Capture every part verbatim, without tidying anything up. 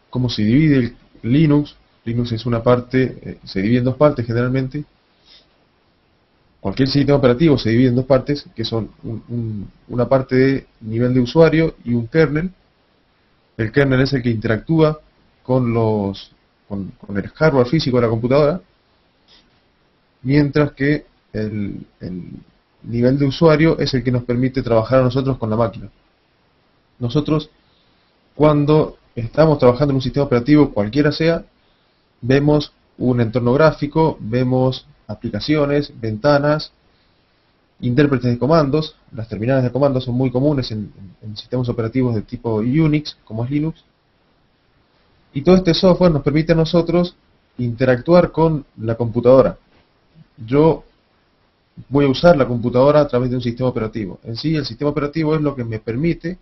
cómo se divide el Linux. Linux es una parte, eh, se divide en dos partes generalmente. Cualquier sistema operativo se divide en dos partes, que son un, un, una parte de nivel de usuario y un kernel. El kernel es el que interactúa con, los, con, con el hardware físico de la computadora, mientras que el, el nivel de usuario es el que nos permite trabajar a nosotros con la máquina. Nosotros, cuando estamos trabajando en un sistema operativo, cualquiera sea, vemos un entorno gráfico, vemos aplicaciones, ventanas, intérpretes de comandos. Las terminales de comandos son muy comunes en, en, en sistemas operativos de tipo Unix, como es Linux. Y todo este software nos permite a nosotros interactuar con la computadora. Yo voy a usar la computadora a través de un sistema operativo. En sí, el sistema operativo es lo que me permite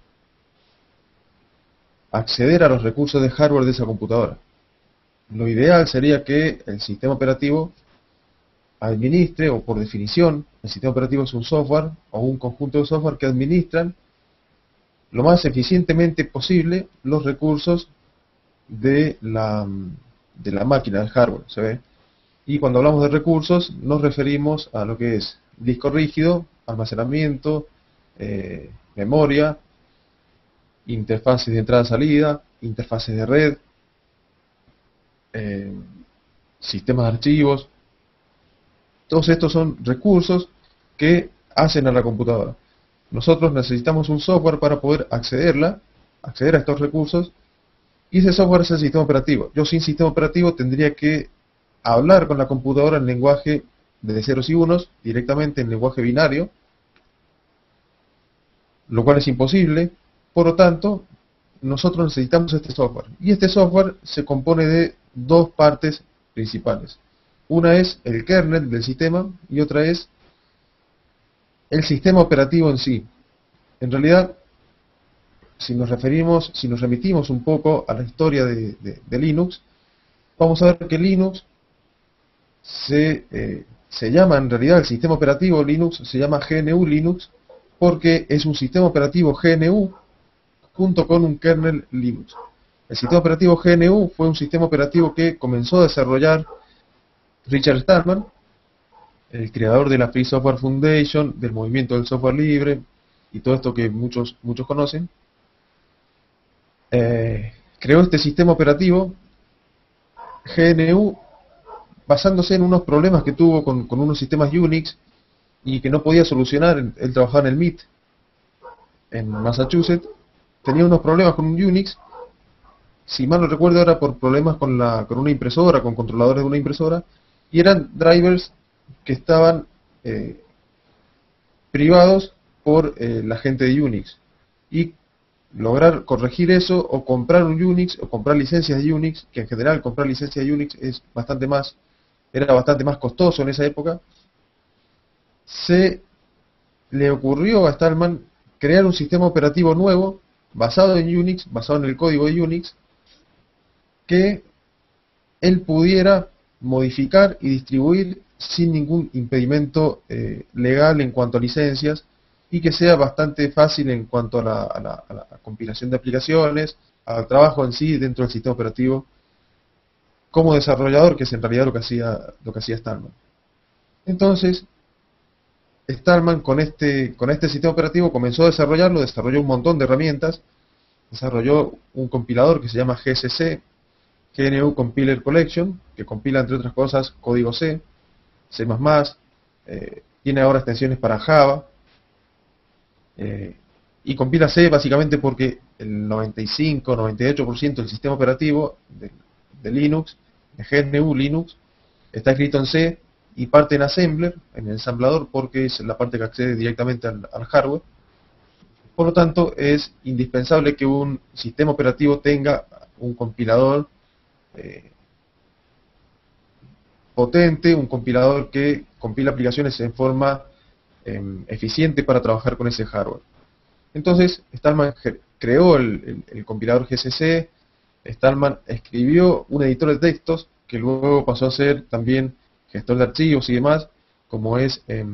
acceder a los recursos de hardware de esa computadora. Lo ideal sería que el sistema operativo administre, o por definición, el sistema operativo es un software o un conjunto de software que administran lo más eficientemente posible los recursos de la, de la máquina, del hardware, ¿se ve? Y cuando hablamos de recursos nos referimos a lo que es disco rígido, almacenamiento, eh, memoria, interfaces de entrada-salida, interfaces de red, eh, sistemas de archivos. Todos estos son recursos que hacen a la computadora. Nosotros necesitamos un software para poder accederla, acceder a estos recursos, y ese software es el sistema operativo. Yo sin sistema operativo tendría que hablar con la computadora en lenguaje de ceros y unos, directamente en lenguaje binario, lo cual es imposible. Por lo tanto, nosotros necesitamos este software. Y este software se compone de dos partes principales. Una es el kernel del sistema y otra es el sistema operativo en sí. En realidad, si nos referimos, si nos remitimos un poco a la historia de, de, de Linux, vamos a ver que Linux se, eh, se llama, en realidad el sistema operativo Linux se llama G N U Linux, porque es un sistema operativo G N U junto con un kernel Linux. El sistema operativo G N U fue un sistema operativo que comenzó a desarrollar Richard Stallman, el creador de la Free Software Foundation, del movimiento del software libre y todo esto que muchos, muchos conocen. Eh, creó este sistema operativo G N U basándose en unos problemas que tuvo con, con unos sistemas Unix y que no podía solucionar. Él trabajaba en el M I T en Massachusetts, tenía unos problemas con un Unix, si mal no recuerdo era por problemas con, la, con una impresora, con controladores de una impresora, y eran drivers que estaban eh, privados por eh, la gente de Unix. Y lograr corregir eso, o comprar un Unix, o comprar licencias de Unix, que en general comprar licencias de Unix es bastante más, era bastante más costoso en esa época, se le ocurrió a Stallman crear un sistema operativo nuevo, basado en Unix, basado en el código de Unix, que él pudiera modificar y distribuir sin ningún impedimento eh, legal en cuanto a licencias, y que sea bastante fácil en cuanto a la, a, la, a la compilación de aplicaciones, al trabajo en sí dentro del sistema operativo como desarrollador, que es en realidad lo que hacía, lo que hacía Stallman. Entonces, Stallman con este, con este sistema operativo comenzó a desarrollarlo, desarrolló un montón de herramientas, desarrolló un compilador que se llama G C C, G N U Compiler Collection, que compila entre otras cosas código C, C++, eh, tiene ahora extensiones para Java, eh, y compila C básicamente porque el noventa y cinco a noventa y ocho por ciento del sistema operativo de, de Linux, de G N U Linux, está escrito en C, y parte en assembler, en el ensamblador, porque es la parte que accede directamente al, al hardware. Por lo tanto, es indispensable que un sistema operativo tenga un compilador eh, potente, un compilador que compila aplicaciones en forma eh, eficiente para trabajar con ese hardware. Entonces, Stallman creó el, el, el compilador G C C, Stallman escribió un editor de textos, que luego pasó a ser también gestor de archivos y demás, como es eh,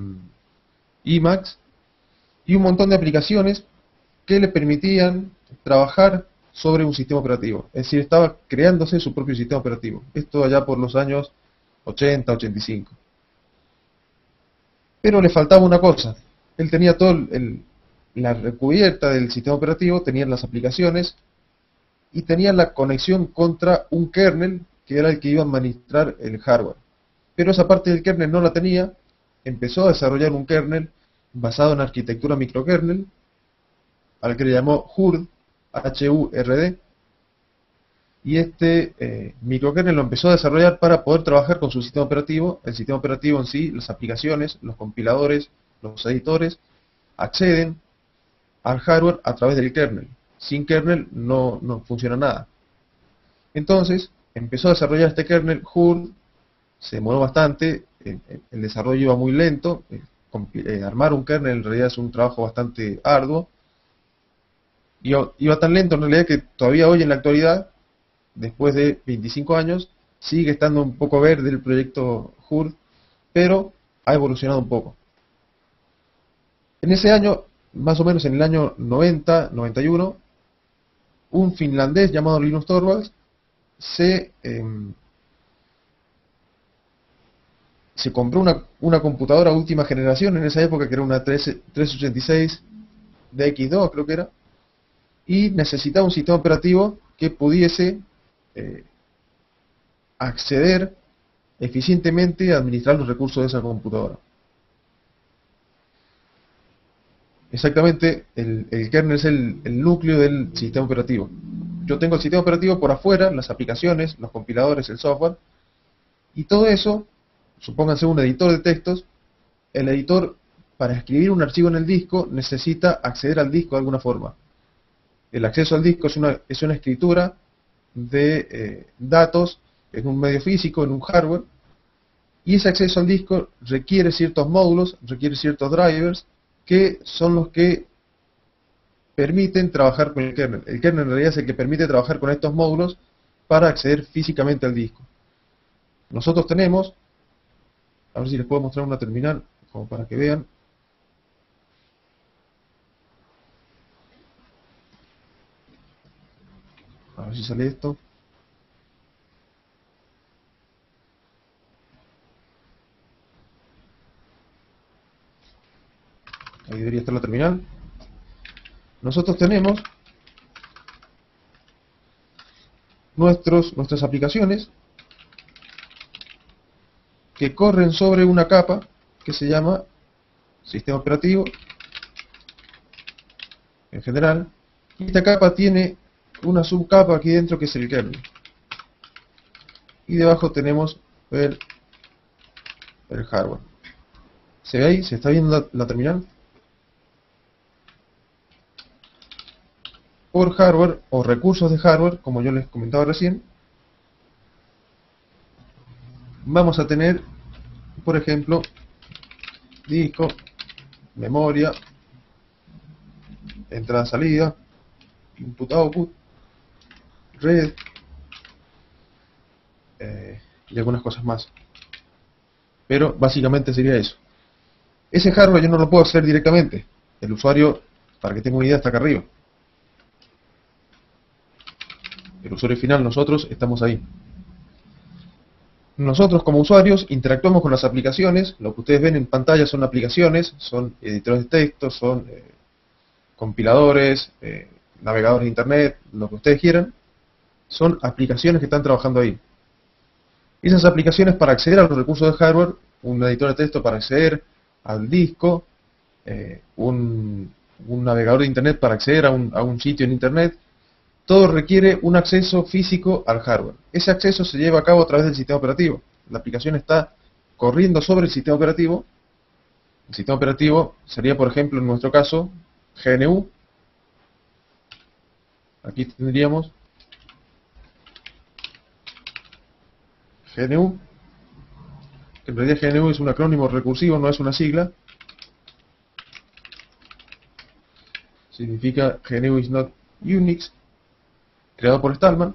Emacs, y un montón de aplicaciones que le permitían trabajar sobre un sistema operativo. Es decir, estaba creándose su propio sistema operativo. Esto allá por los años ochenta, ochenta y cinco. Pero le faltaba una cosa. Él tenía todo el, la recubierta del sistema operativo, tenía las aplicaciones y tenía la conexión contra un kernel que era el que iba a administrar el hardware. Pero esa parte del kernel no la tenía. Empezó a desarrollar un kernel basado en arquitectura microkernel, al que le llamó H U R D, H U R D, y este eh, microkernel lo empezó a desarrollar para poder trabajar con su sistema operativo. El sistema operativo en sí, las aplicaciones, los compiladores, los editores, acceden al hardware a través del kernel. Sin kernel no, no funciona nada. Entonces, empezó a desarrollar este kernel H U R D, se demoró bastante, el, el desarrollo iba muy lento, eh, eh, armar un kernel en realidad es un trabajo bastante arduo, iba, iba tan lento en realidad que todavía hoy en la actualidad, después de veinticinco años, sigue estando un poco verde el proyecto H U R D, pero ha evolucionado un poco. En ese año, más o menos en el año noventa, noventa y uno, un finlandés llamado Linus Torvalds se, eh, se compró una, una computadora última generación en esa época, que era una trescientos ochenta y seis D X dos, creo que era, y necesitaba un sistema operativo que pudiese eh, acceder eficientemente a administrar los recursos de esa computadora. Exactamente, el, el kernel es el, el núcleo del sistema operativo. Yo tengo el sistema operativo por afuera, las aplicaciones, los compiladores, el software, y todo eso, supónganse un editor de textos. El editor, para escribir un archivo en el disco, necesita acceder al disco de alguna forma. El acceso al disco es una, es una escritura de eh, datos en un medio físico, en un hardware, y ese acceso al disco requiere ciertos módulos, requiere ciertos drivers, que son los que permiten trabajar con el kernel. El kernel en realidad es el que permite trabajar con estos módulos para acceder físicamente al disco. Nosotros tenemos, a ver si les puedo mostrar una terminal, como para que vean. A ver si sale esto. Ahí debería estar la terminal. Nosotros tenemos nuestros, nuestras aplicaciones que corren sobre una capa que se llama sistema operativo en general, y esta capa tiene una subcapa aquí dentro que es el kernel, y debajo tenemos el, el hardware. ¿Se ve ahí? ¿Se está viendo la, la terminal? Por hardware o recursos de hardware, como yo les comentaba recién, vamos a tener, por ejemplo, disco, memoria, entrada-salida, input-output, red, eh, y algunas cosas más. Pero básicamente sería eso. Ese hardware yo no lo puedo hacer directamente. El usuario, para que tenga una idea, está acá arriba. El usuario final, nosotros, estamos ahí. Nosotros como usuarios interactuamos con las aplicaciones. Lo que ustedes ven en pantalla son aplicaciones, son editores de texto, son eh, compiladores, eh, navegadores de internet, lo que ustedes quieran. Son aplicaciones que están trabajando ahí. Esas aplicaciones, para acceder a los recursos de hardware, un editor de texto para acceder al disco, eh, un, un navegador de internet para acceder a un, a un sitio en internet, todo requiere un acceso físico al hardware. Ese acceso se lleva a cabo a través del sistema operativo. La aplicación está corriendo sobre el sistema operativo. El sistema operativo sería, por ejemplo, en nuestro caso, G N U. Aquí tendríamos G N U, que en realidad G N U es un acrónimo recursivo, no es una sigla. Significa G N U is not Unix, creado por Stallman.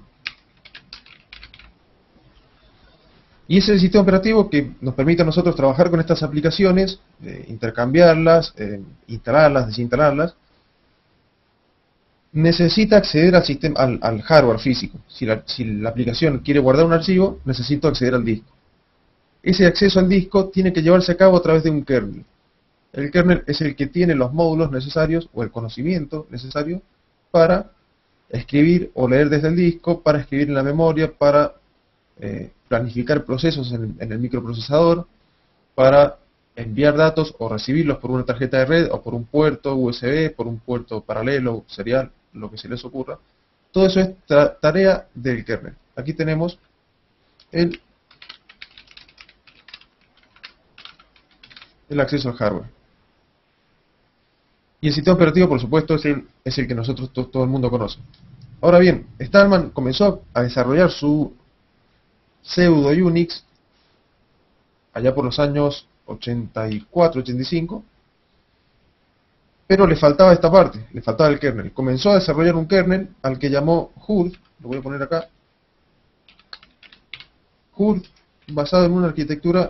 Y ese es el sistema operativo que nos permite a nosotros trabajar con estas aplicaciones, eh, intercambiarlas, eh, instalarlas, desinstalarlas. necesita acceder al sistema, al, al hardware físico. Si la, si la aplicación quiere guardar un archivo, necesito acceder al disco. Ese acceso al disco tiene que llevarse a cabo a través de un kernel. El kernel es el que tiene los módulos necesarios o el conocimiento necesario para escribir o leer desde el disco, para escribir en la memoria, para eh, planificar procesos en, en el microprocesador, para enviar datos o recibirlos por una tarjeta de red o por un puerto U S B, por un puerto paralelo, serial, lo que se les ocurra. Todo eso es tarea del kernel. Aquí tenemos el, el acceso al hardware. Y el sistema operativo, por supuesto, es el, es el que nosotros to, todo el mundo conoce. Ahora bien, Stallman comenzó a desarrollar su pseudo Unix allá por los años ochenta y cuatro, ochenta y cinco, pero le faltaba esta parte, le faltaba el kernel. Comenzó a desarrollar un kernel al que llamó H U D, lo voy a poner acá, H U D, basado en una arquitectura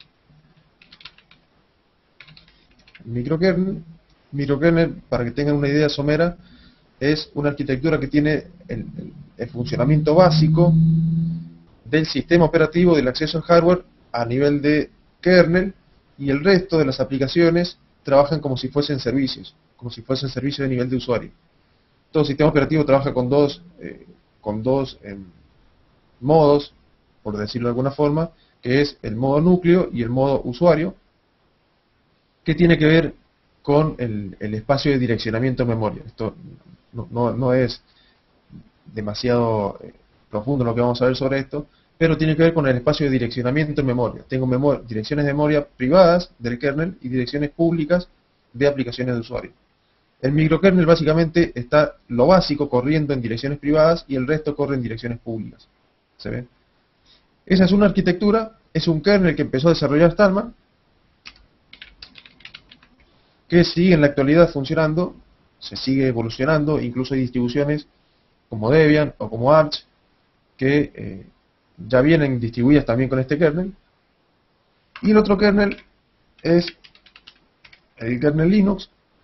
microkernel. Microkernel, para que tengan una idea somera, es una arquitectura que tiene el, el, el funcionamiento básico del sistema operativo, del acceso al hardware a nivel de kernel, y el resto de las aplicaciones trabajan como si fuesen servicios, como si fuesen servicios de nivel de usuario. Todo sistema operativo trabaja con dos, eh, con dos eh, modos, por decirlo de alguna forma, que es el modo núcleo y el modo usuario, que tiene que ver con el, el espacio de direccionamiento en memoria. Esto no, no, no es demasiado eh, profundo lo que vamos a ver sobre esto, pero tiene que ver con el espacio de direccionamiento en memoria. Tengo memoria, direcciones de memoria privadas del kernel y direcciones públicas de aplicaciones de usuario. El microkernel básicamente está lo básico corriendo en direcciones privadas y el resto corre en direcciones públicas. ¿Se ve? Esa es una arquitectura, es un kernel que empezó a desarrollar Stallman, que sigue en la actualidad funcionando, se sigue evolucionando, incluso hay distribuciones como Debian o como Arch, que eh, ya vienen distribuidas también con este kernel. Y el otro kernel es el kernel Linux.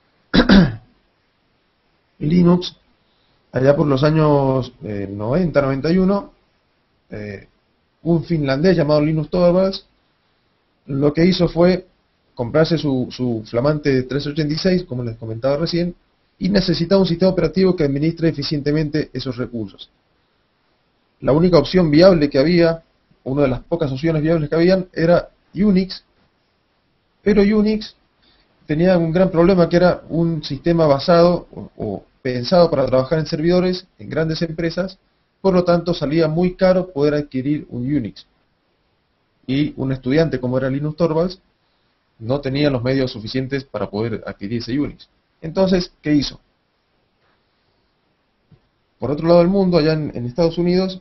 Linux, allá por los años eh, noventa, noventa y uno, eh, un finlandés llamado Linus Torvalds lo que hizo fue comprarse su, su flamante trescientos ochenta y seis, como les comentaba recién, y necesitaba un sistema operativo que administre eficientemente esos recursos. La única opción viable que había, una de las pocas opciones viables que habían, era Unix, pero Unix tenía un gran problema, que era un sistema basado o, o pensado para trabajar en servidores, en grandes empresas, por lo tanto salía muy caro poder adquirir un Unix. Y un estudiante como era Linus Torvalds no tenía los medios suficientes para poder adquirir ese Unix. Entonces, ¿qué hizo? Por otro lado del mundo, allá en, en Estados Unidos,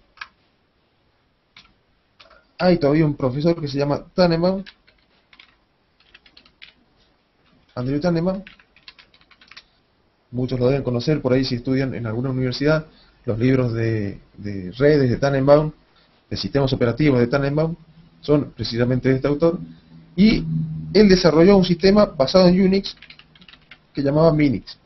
hay todavía un profesor que se llama Tannenbaum, Andrew Tannenbaum. Muchos lo deben conocer por ahí si estudian en alguna universidad los libros de, de redes de Tannenbaum, de sistemas operativos de Tannenbaum, son precisamente de este autor, y él desarrolló un sistema basado en Unix que llamaba Minix.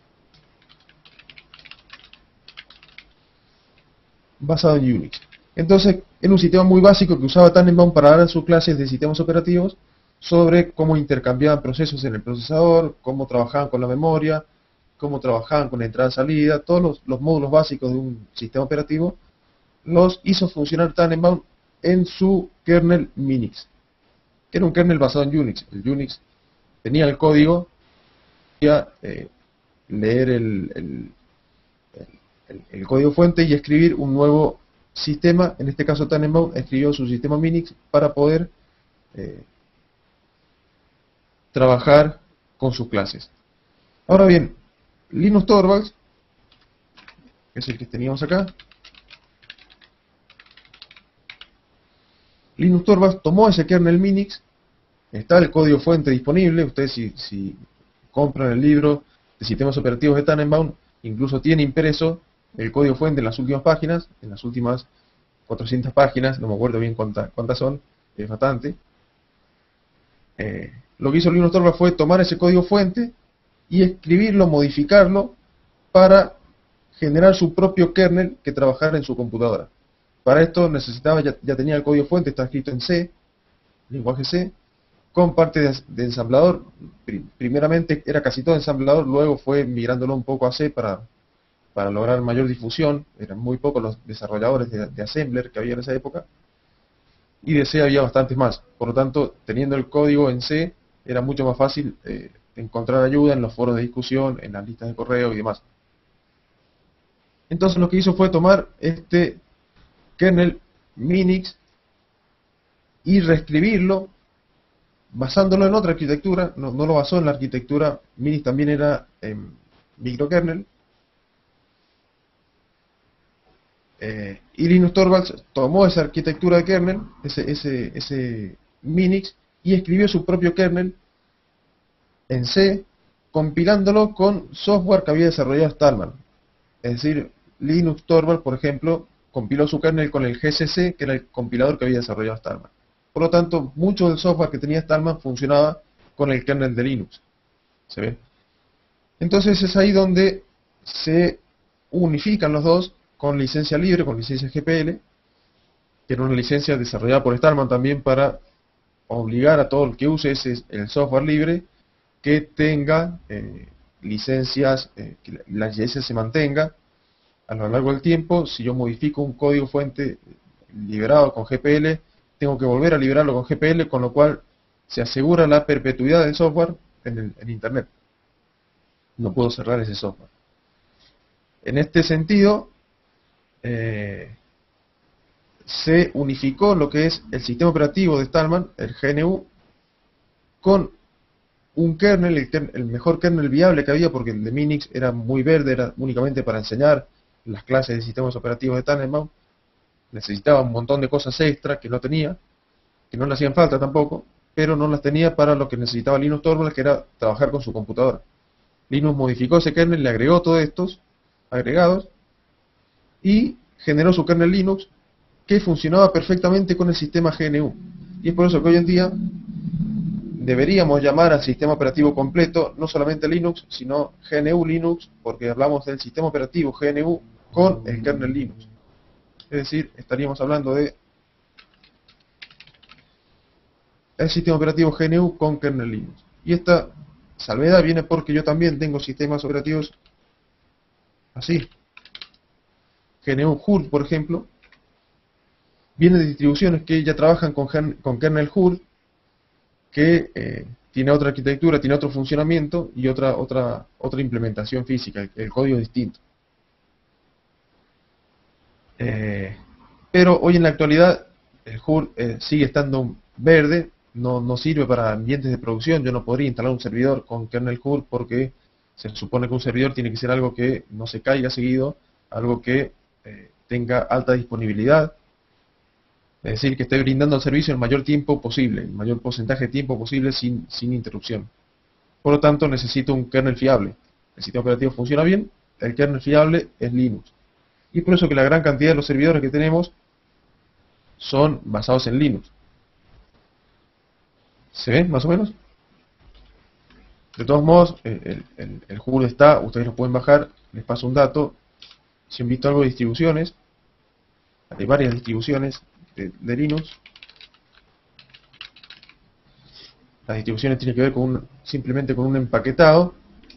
Basado en Unix. Entonces, era un sistema muy básico que usaba Tannenbaum para dar sus clases de sistemas operativos sobre cómo intercambiaban procesos en el procesador, cómo trabajaban con la memoria, cómo trabajaban con la entrada-salida, todos los, los módulos básicos de un sistema operativo, los hizo funcionar Tannenbaum en su kernel Minix. Era un kernel basado en Unix. El Unix tenía el código, podía eh, leer el, el, el, el código fuente y escribir un nuevo sistema. En este caso Tannenbaum escribió su sistema Minix para poder eh, trabajar con sus clases. Ahora bien, Linus Torvalds, que es el que teníamos acá, Linus Torvalds tomó ese kernel Minix, está el código fuente disponible. Ustedes si, si compran el libro de sistemas operativos de Tannenbaum, incluso tiene impreso el código fuente en las últimas páginas, en las últimas cuatrocientas páginas, no me acuerdo bien cuántas, cuántas son, es bastante. Eh, lo que hizo Linus Torvalds fue tomar ese código fuente y escribirlo, modificarlo para generar su propio kernel que trabajara en su computadora. Para esto necesitaba, ya, ya tenía el código fuente, está escrito en C, lenguaje C, con parte de, de ensamblador. Primeramente era casi todo ensamblador, luego fue migrándolo un poco a C para, para lograr mayor difusión. Eran muy pocos los desarrolladores de, de Assembler que había en esa época, y de C había bastantes más. Por lo tanto, teniendo el código en C, era mucho más fácil eh, encontrar ayuda en los foros de discusión, en las listas de correo y demás. Entonces lo que hizo fue tomar este kernel Minix y reescribirlo basándolo en otra arquitectura. No, no lo basó en la arquitectura. Minix también era eh, microkernel. Eh, y Linus Torvalds tomó esa arquitectura de kernel, ese, ese, ese Minix, y escribió su propio kernel en C, compilándolo con software que había desarrollado Stallman. Es decir, Linus Torvalds, por ejemplo, compiló su kernel con el G C C, que era el compilador que había desarrollado Stallman. Por lo tanto, mucho del software que tenía Stallman funcionaba con el kernel de Linux. ¿Se ve? Entonces es ahí donde se unifican los dos con licencia libre, con licencia G P L, que era una licencia desarrollada por Stallman también para obligar a todo el que use ese, el software libre que tenga eh, licencias, eh, que la licencia se mantenga a lo largo del tiempo. Si yo modifico un código fuente liberado con G P L, tengo que volver a liberarlo con G P L, con lo cual se asegura la perpetuidad del software en, el, en Internet. No puedo cerrar ese software. En este sentido, eh, se unificó lo que es el sistema operativo de Stallman, el G N U, con un kernel, el, kernel, el mejor kernel viable que había, porque el de Minix era muy verde, era únicamente para enseñar las clases de sistemas operativos de Tannenbaum. Necesitaba un montón de cosas extra que no tenía, que no le hacían falta tampoco, pero no las tenía para lo que necesitaba Linus Torvalds, que era trabajar con su computadora. Linus modificó ese kernel, le agregó todos estos agregados y generó su kernel Linux, que funcionaba perfectamente con el sistema G N U. Y es por eso que hoy en día deberíamos llamar al sistema operativo completo no solamente Linux, sino G N U Linux, porque hablamos del sistema operativo G N U con el kernel Linux. Es decir, estaríamos hablando de el sistema operativo G N U con kernel Linux. Y esta salvedad viene porque yo también tengo sistemas operativos así. G N U H U R, por ejemplo, viene de distribuciones que ya trabajan con, con kernel H U R, que eh, tiene otra arquitectura, tiene otro funcionamiento y otra otra otra implementación física, el, el código es distinto. Eh, pero hoy en la actualidad el H U R eh, sigue estando verde, no, no sirve para ambientes de producción. Yo no podría instalar un servidor con kernel H U R porque se supone que un servidor tiene que ser algo que no se caiga seguido, algo que eh, tenga alta disponibilidad, es decir, que esté brindando el servicio el mayor tiempo posible, el mayor porcentaje de tiempo posible sin, sin interrupción. Por lo tanto, necesito un kernel fiable. El sistema operativo funciona bien, el kernel fiable es Linux. Y es por eso que la gran cantidad de los servidores que tenemos son basados en Linux. ¿Se ven más o menos? De todos modos, el, el, el H U R está, ustedes lo pueden bajar. Les paso un dato. Si han visto algo de distribuciones, hay varias distribuciones de, de Linux. Las distribuciones tienen que ver con un, simplemente con un empaquetado,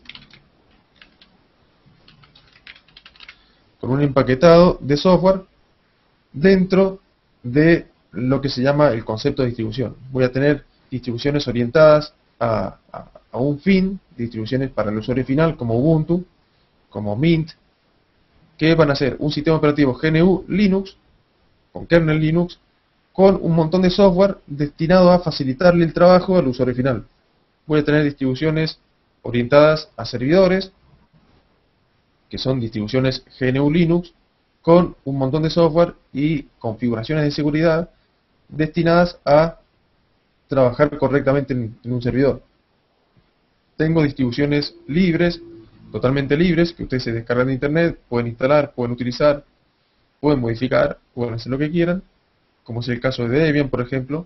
con un empaquetado de software dentro de lo que se llama el concepto de distribución. Voy a tener distribuciones orientadas a, a, a un fin, distribuciones para el usuario final como Ubuntu, como Mint, que van a ser un sistema operativo G N U Linux, con kernel Linux, con un montón de software destinado a facilitarle el trabajo al usuario final. Voy a tener distribuciones orientadas a servidores, que son distribuciones G N U Linux, con un montón de software y configuraciones de seguridad destinadas a trabajar correctamente en, en un servidor. Tengo distribuciones libres, totalmente libres, que ustedes se descargan de internet, pueden instalar, pueden utilizar, pueden modificar, pueden hacer lo que quieran, como es el caso de Debian, por ejemplo.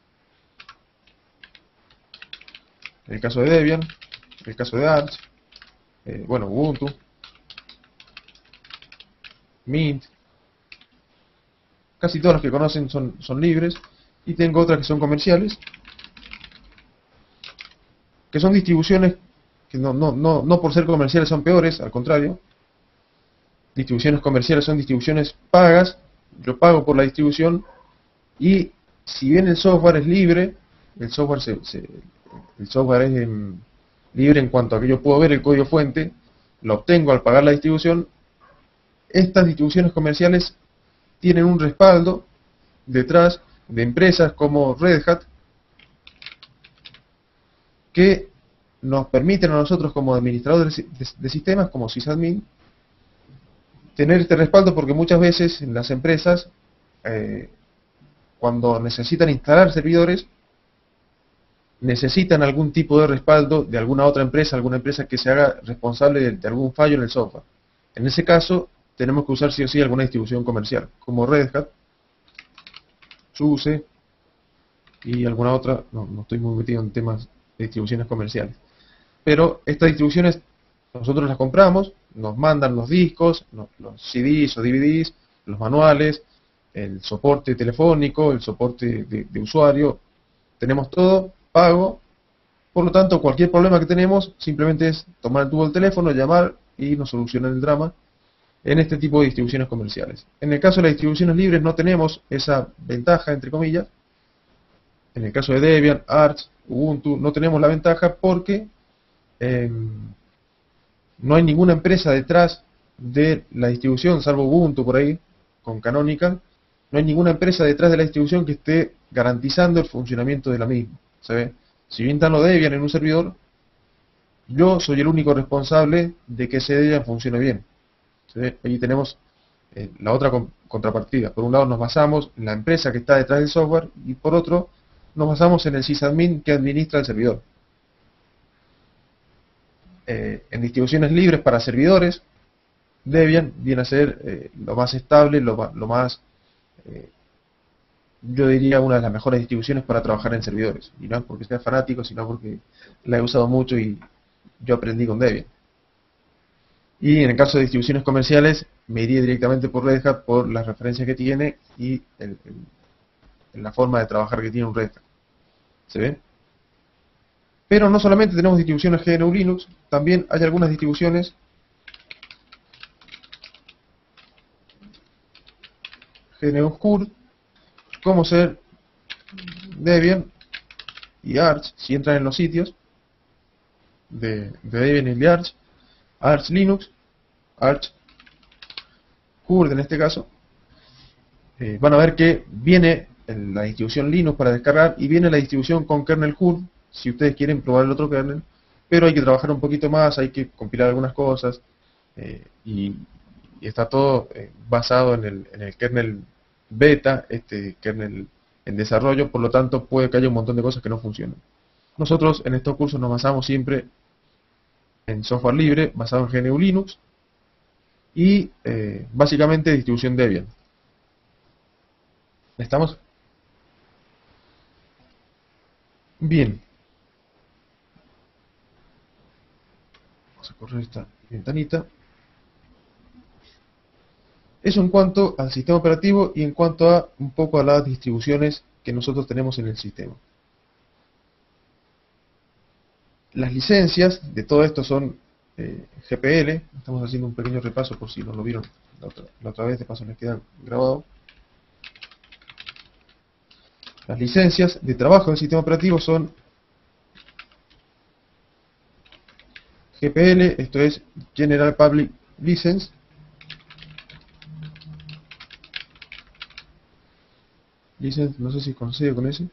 El caso de Debian, el caso de Arch, eh, bueno, Ubuntu. Mint, casi todas las que conocen son, son libres, y tengo otras que son comerciales, que son distribuciones que no, no, no, no por ser comerciales son peores, al contrario. Distribuciones comerciales son distribuciones pagas, yo pago por la distribución, y si bien el software es libre, el software, se, se, el software es en, libre en cuanto a que yo puedo ver el código fuente, lo obtengo al pagar la distribución. Estas distribuciones comerciales tienen un respaldo detrás de empresas como Red Hat, que nos permiten a nosotros como administradores de, de, de sistemas, como sysadmin, tener este respaldo, porque muchas veces en las empresas, eh, cuando necesitan instalar servidores, necesitan algún tipo de respaldo de alguna otra empresa, alguna empresa que se haga responsable de, de algún fallo en el software. En ese caso, tenemos que usar sí o sí alguna distribución comercial, como Red Hat, SUSE y alguna otra. No, no estoy muy metido en temas de distribuciones comerciales. Pero estas distribuciones nosotros las compramos, nos mandan los discos, los, los C Ds o D V Ds, los manuales, el soporte telefónico, el soporte de, de usuario, tenemos todo pago. Por lo tanto, cualquier problema que tenemos simplemente es tomar el tubo del teléfono, llamar y nos solucionan el drama en este tipo de distribuciones comerciales. En el caso de las distribuciones libres no tenemos esa ventaja, entre comillas. En el caso de Debian, Arch, Ubuntu, no tenemos la ventaja porque eh, no hay ninguna empresa detrás de la distribución, salvo Ubuntu por ahí, con Canonical. No hay ninguna empresa detrás de la distribución que esté garantizando el funcionamiento de la misma. ¿Se ve? Si bien instalo Debian en un servidor, yo soy el único responsable de que ese Debian funcione bien. ¿Se ve? Ahí tenemos eh, la otra con, contrapartida. Por un lado nos basamos en la empresa que está detrás del software, y por otro nos basamos en el sysadmin que administra el servidor. Eh, en distribuciones libres para servidores, Debian viene a ser eh, lo más estable, lo, lo más, eh, yo diría, una de las mejores distribuciones para trabajar en servidores. Y no es porque sea fanático, sino porque la he usado mucho y yo aprendí con Debian. Y en el caso de distribuciones comerciales, me iría directamente por Red Hat por las referencias que tiene y el, el, la forma de trabajar que tiene un Red Hat. ¿Se ve? Pero no solamente tenemos distribuciones G N U Linux, también hay algunas distribuciones G N U C U R, como ser Debian y Arch. Si entran en los sitios de, de Debian y de Arch, Arch Linux, Arch C U R D en este caso, eh, van a ver que viene la distribución Linux para descargar y viene la distribución con kernel C U R D, si ustedes quieren probar el otro kernel, pero hay que trabajar un poquito más, hay que compilar algunas cosas, eh, y, y está todo eh, basado en el, en el kernel beta, este kernel en desarrollo, por lo tanto puede que haya un montón de cosas que no funcionen. Nosotros en estos cursos nos basamos siempre en software libre, basado en G N U Linux, y eh, básicamente distribución Debian. ¿Estamos? Bien. Vamos a correr esta ventanita. Eso en cuanto al sistema operativo y en cuanto a un poco a las distribuciones que nosotros tenemos en el sistema. Las licencias de todo esto son eh, G P L. Estamos haciendo un pequeño repaso por si no lo vieron la otra, la otra vez, de paso les quedan grabados. Las licencias de trabajo del sistema operativo son G P L, esto es General Public License. License, no sé si con C o con S.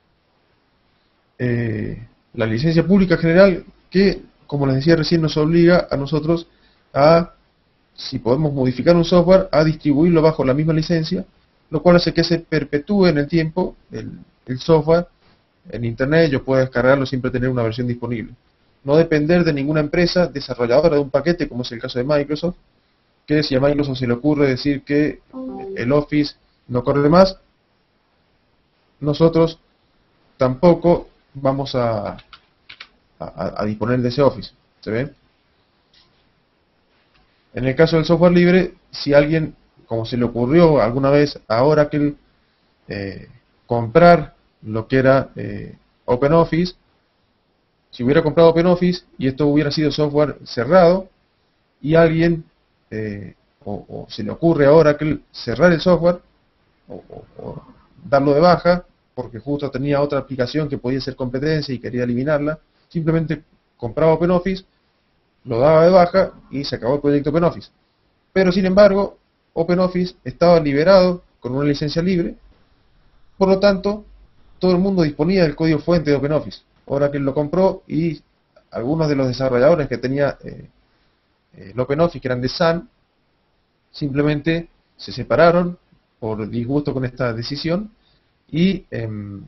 Eh, la licencia pública general, que, como les decía recién, nos obliga a nosotros a, si podemos modificar un software, a distribuirlo bajo la misma licencia, lo cual hace que se perpetúe en el tiempo el, el software en internet. Yo puedo descargarlo, siempre tener una versión disponible. No depender de ninguna empresa desarrolladora de un paquete, como es el caso de Microsoft, que si a Microsoft se le ocurre decir que el Office no corre más, nosotros tampoco vamos a, a, a disponer de ese Office. ¿Se ve? En el caso del software libre, si alguien como se le ocurrió alguna vez a Oracle eh, comprar lo que era eh, OpenOffice, si hubiera comprado OpenOffice y esto hubiera sido software cerrado, y alguien, eh, o, o se le ocurre a Oracle cerrar el software, o, o, o darlo de baja, porque justo tenía otra aplicación que podía ser competencia y quería eliminarla, simplemente compraba OpenOffice, lo daba de baja y se acabó el proyecto OpenOffice. Pero sin embargo, OpenOffice estaba liberado con una licencia libre, por lo tanto, todo el mundo disponía del código fuente de OpenOffice. Oracle lo compró y algunos de los desarrolladores que tenía eh, el OpenOffice, que eran de Sun, simplemente se separaron por disgusto con esta decisión y eh,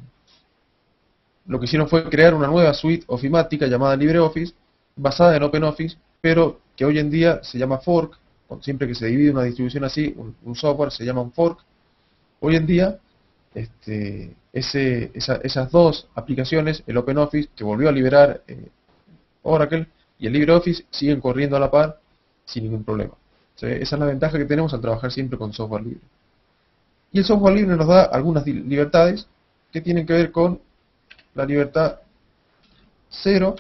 lo que hicieron fue crear una nueva suite ofimática llamada LibreOffice, basada en OpenOffice, pero que hoy en día se llama fork. Siempre que se divide una distribución así, un, un software se llama un fork. Hoy en día, este, ese, esa, esas dos aplicaciones, el OpenOffice, que volvió a liberar eh, Oracle, y el LibreOffice, siguen corriendo a la par sin ningún problema. O sea, esa es la ventaja que tenemos al trabajar siempre con software libre. Y el software libre nos da algunas libertades que tienen que ver con la libertad cero,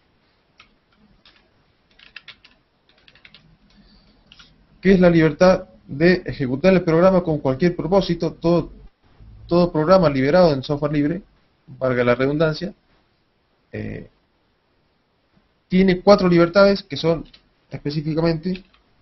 que es la libertad de ejecutar el programa con cualquier propósito. Todo, todo programa liberado en software libre, valga la redundancia, eh, tiene cuatro libertades que son específicamente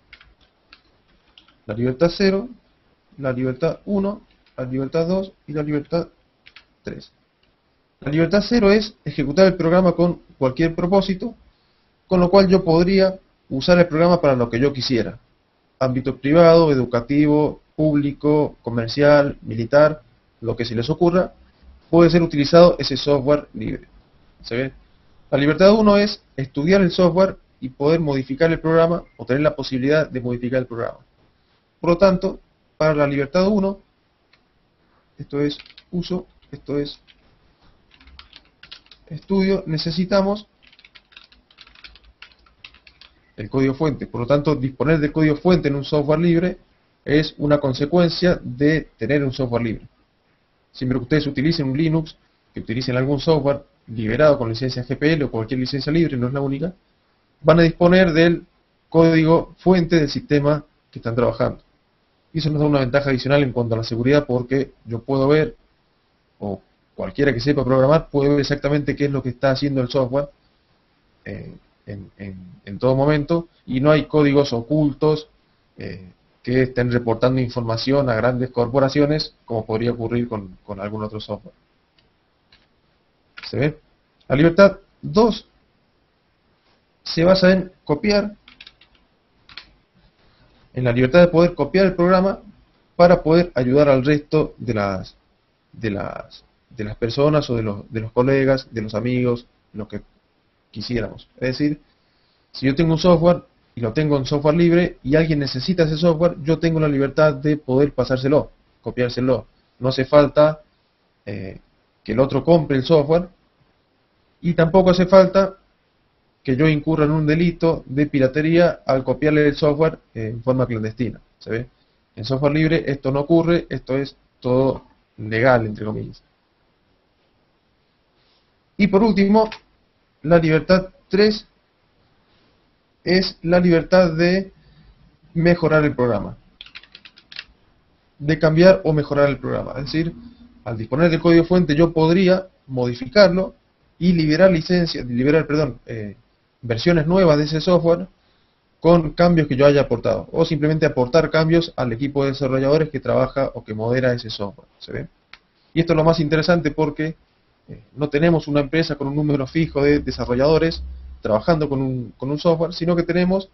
la libertad cero, la libertad uno, la libertad dos y la libertad tres. La libertad cero es ejecutar el programa con cualquier propósito, con lo cual yo podría usar el programa para lo que yo quisiera. Ámbito privado, educativo, público, comercial, militar, lo que se les ocurra, puede ser utilizado ese software libre. ¿Se ve? La libertad uno es estudiar el software y poder modificar el programa o tener la posibilidad de modificar el programa. Por lo tanto, para la libertad uno, esto es uso, esto es estudio, necesitamos el código fuente. Por lo tanto, disponer del código fuente en un software libre es una consecuencia de tener un software libre. Siempre que ustedes utilicen un Linux, que utilicen algún software liberado con licencia G P L o cualquier licencia libre, no es la única, van a disponer del código fuente del sistema que están trabajando. Y eso nos da una ventaja adicional en cuanto a la seguridad, porque yo puedo ver, o cualquiera que sepa programar, puede ver exactamente qué es lo que está haciendo el software eh, en, en, en todo momento, y no hay códigos ocultos eh, que estén reportando información a grandes corporaciones, como podría ocurrir con, con algún otro software. ¿Se ve? La libertad dos se basa en copiar, en la libertad de poder copiar el programa para poder ayudar al resto de las de las de las personas o de los, de los colegas, de los amigos, lo que quisiéramos. Es decir, si yo tengo un software y lo tengo en software libre y alguien necesita ese software, yo tengo la libertad de poder pasárselo, copiárselo. No hace falta eh, que el otro compre el software, y tampoco hace falta que yo incurra en un delito de piratería al copiarle el software en forma clandestina. ¿Se ve? En software libre esto no ocurre, esto es todo legal, entre comillas. Y por último, la libertad tres es la libertad de mejorar el programa, de cambiar o mejorar el programa. Es decir, al disponer del código fuente yo podría modificarlo y liberar licencias, liberar, perdón, eh, versiones nuevas de ese software con cambios que yo haya aportado, o simplemente aportar cambios al equipo de desarrolladores que trabaja o que modera ese software. ¿Se ve? Y esto es lo más interesante porque eh, no tenemos una empresa con un número fijo de desarrolladores trabajando con un, con un software, sino que tenemos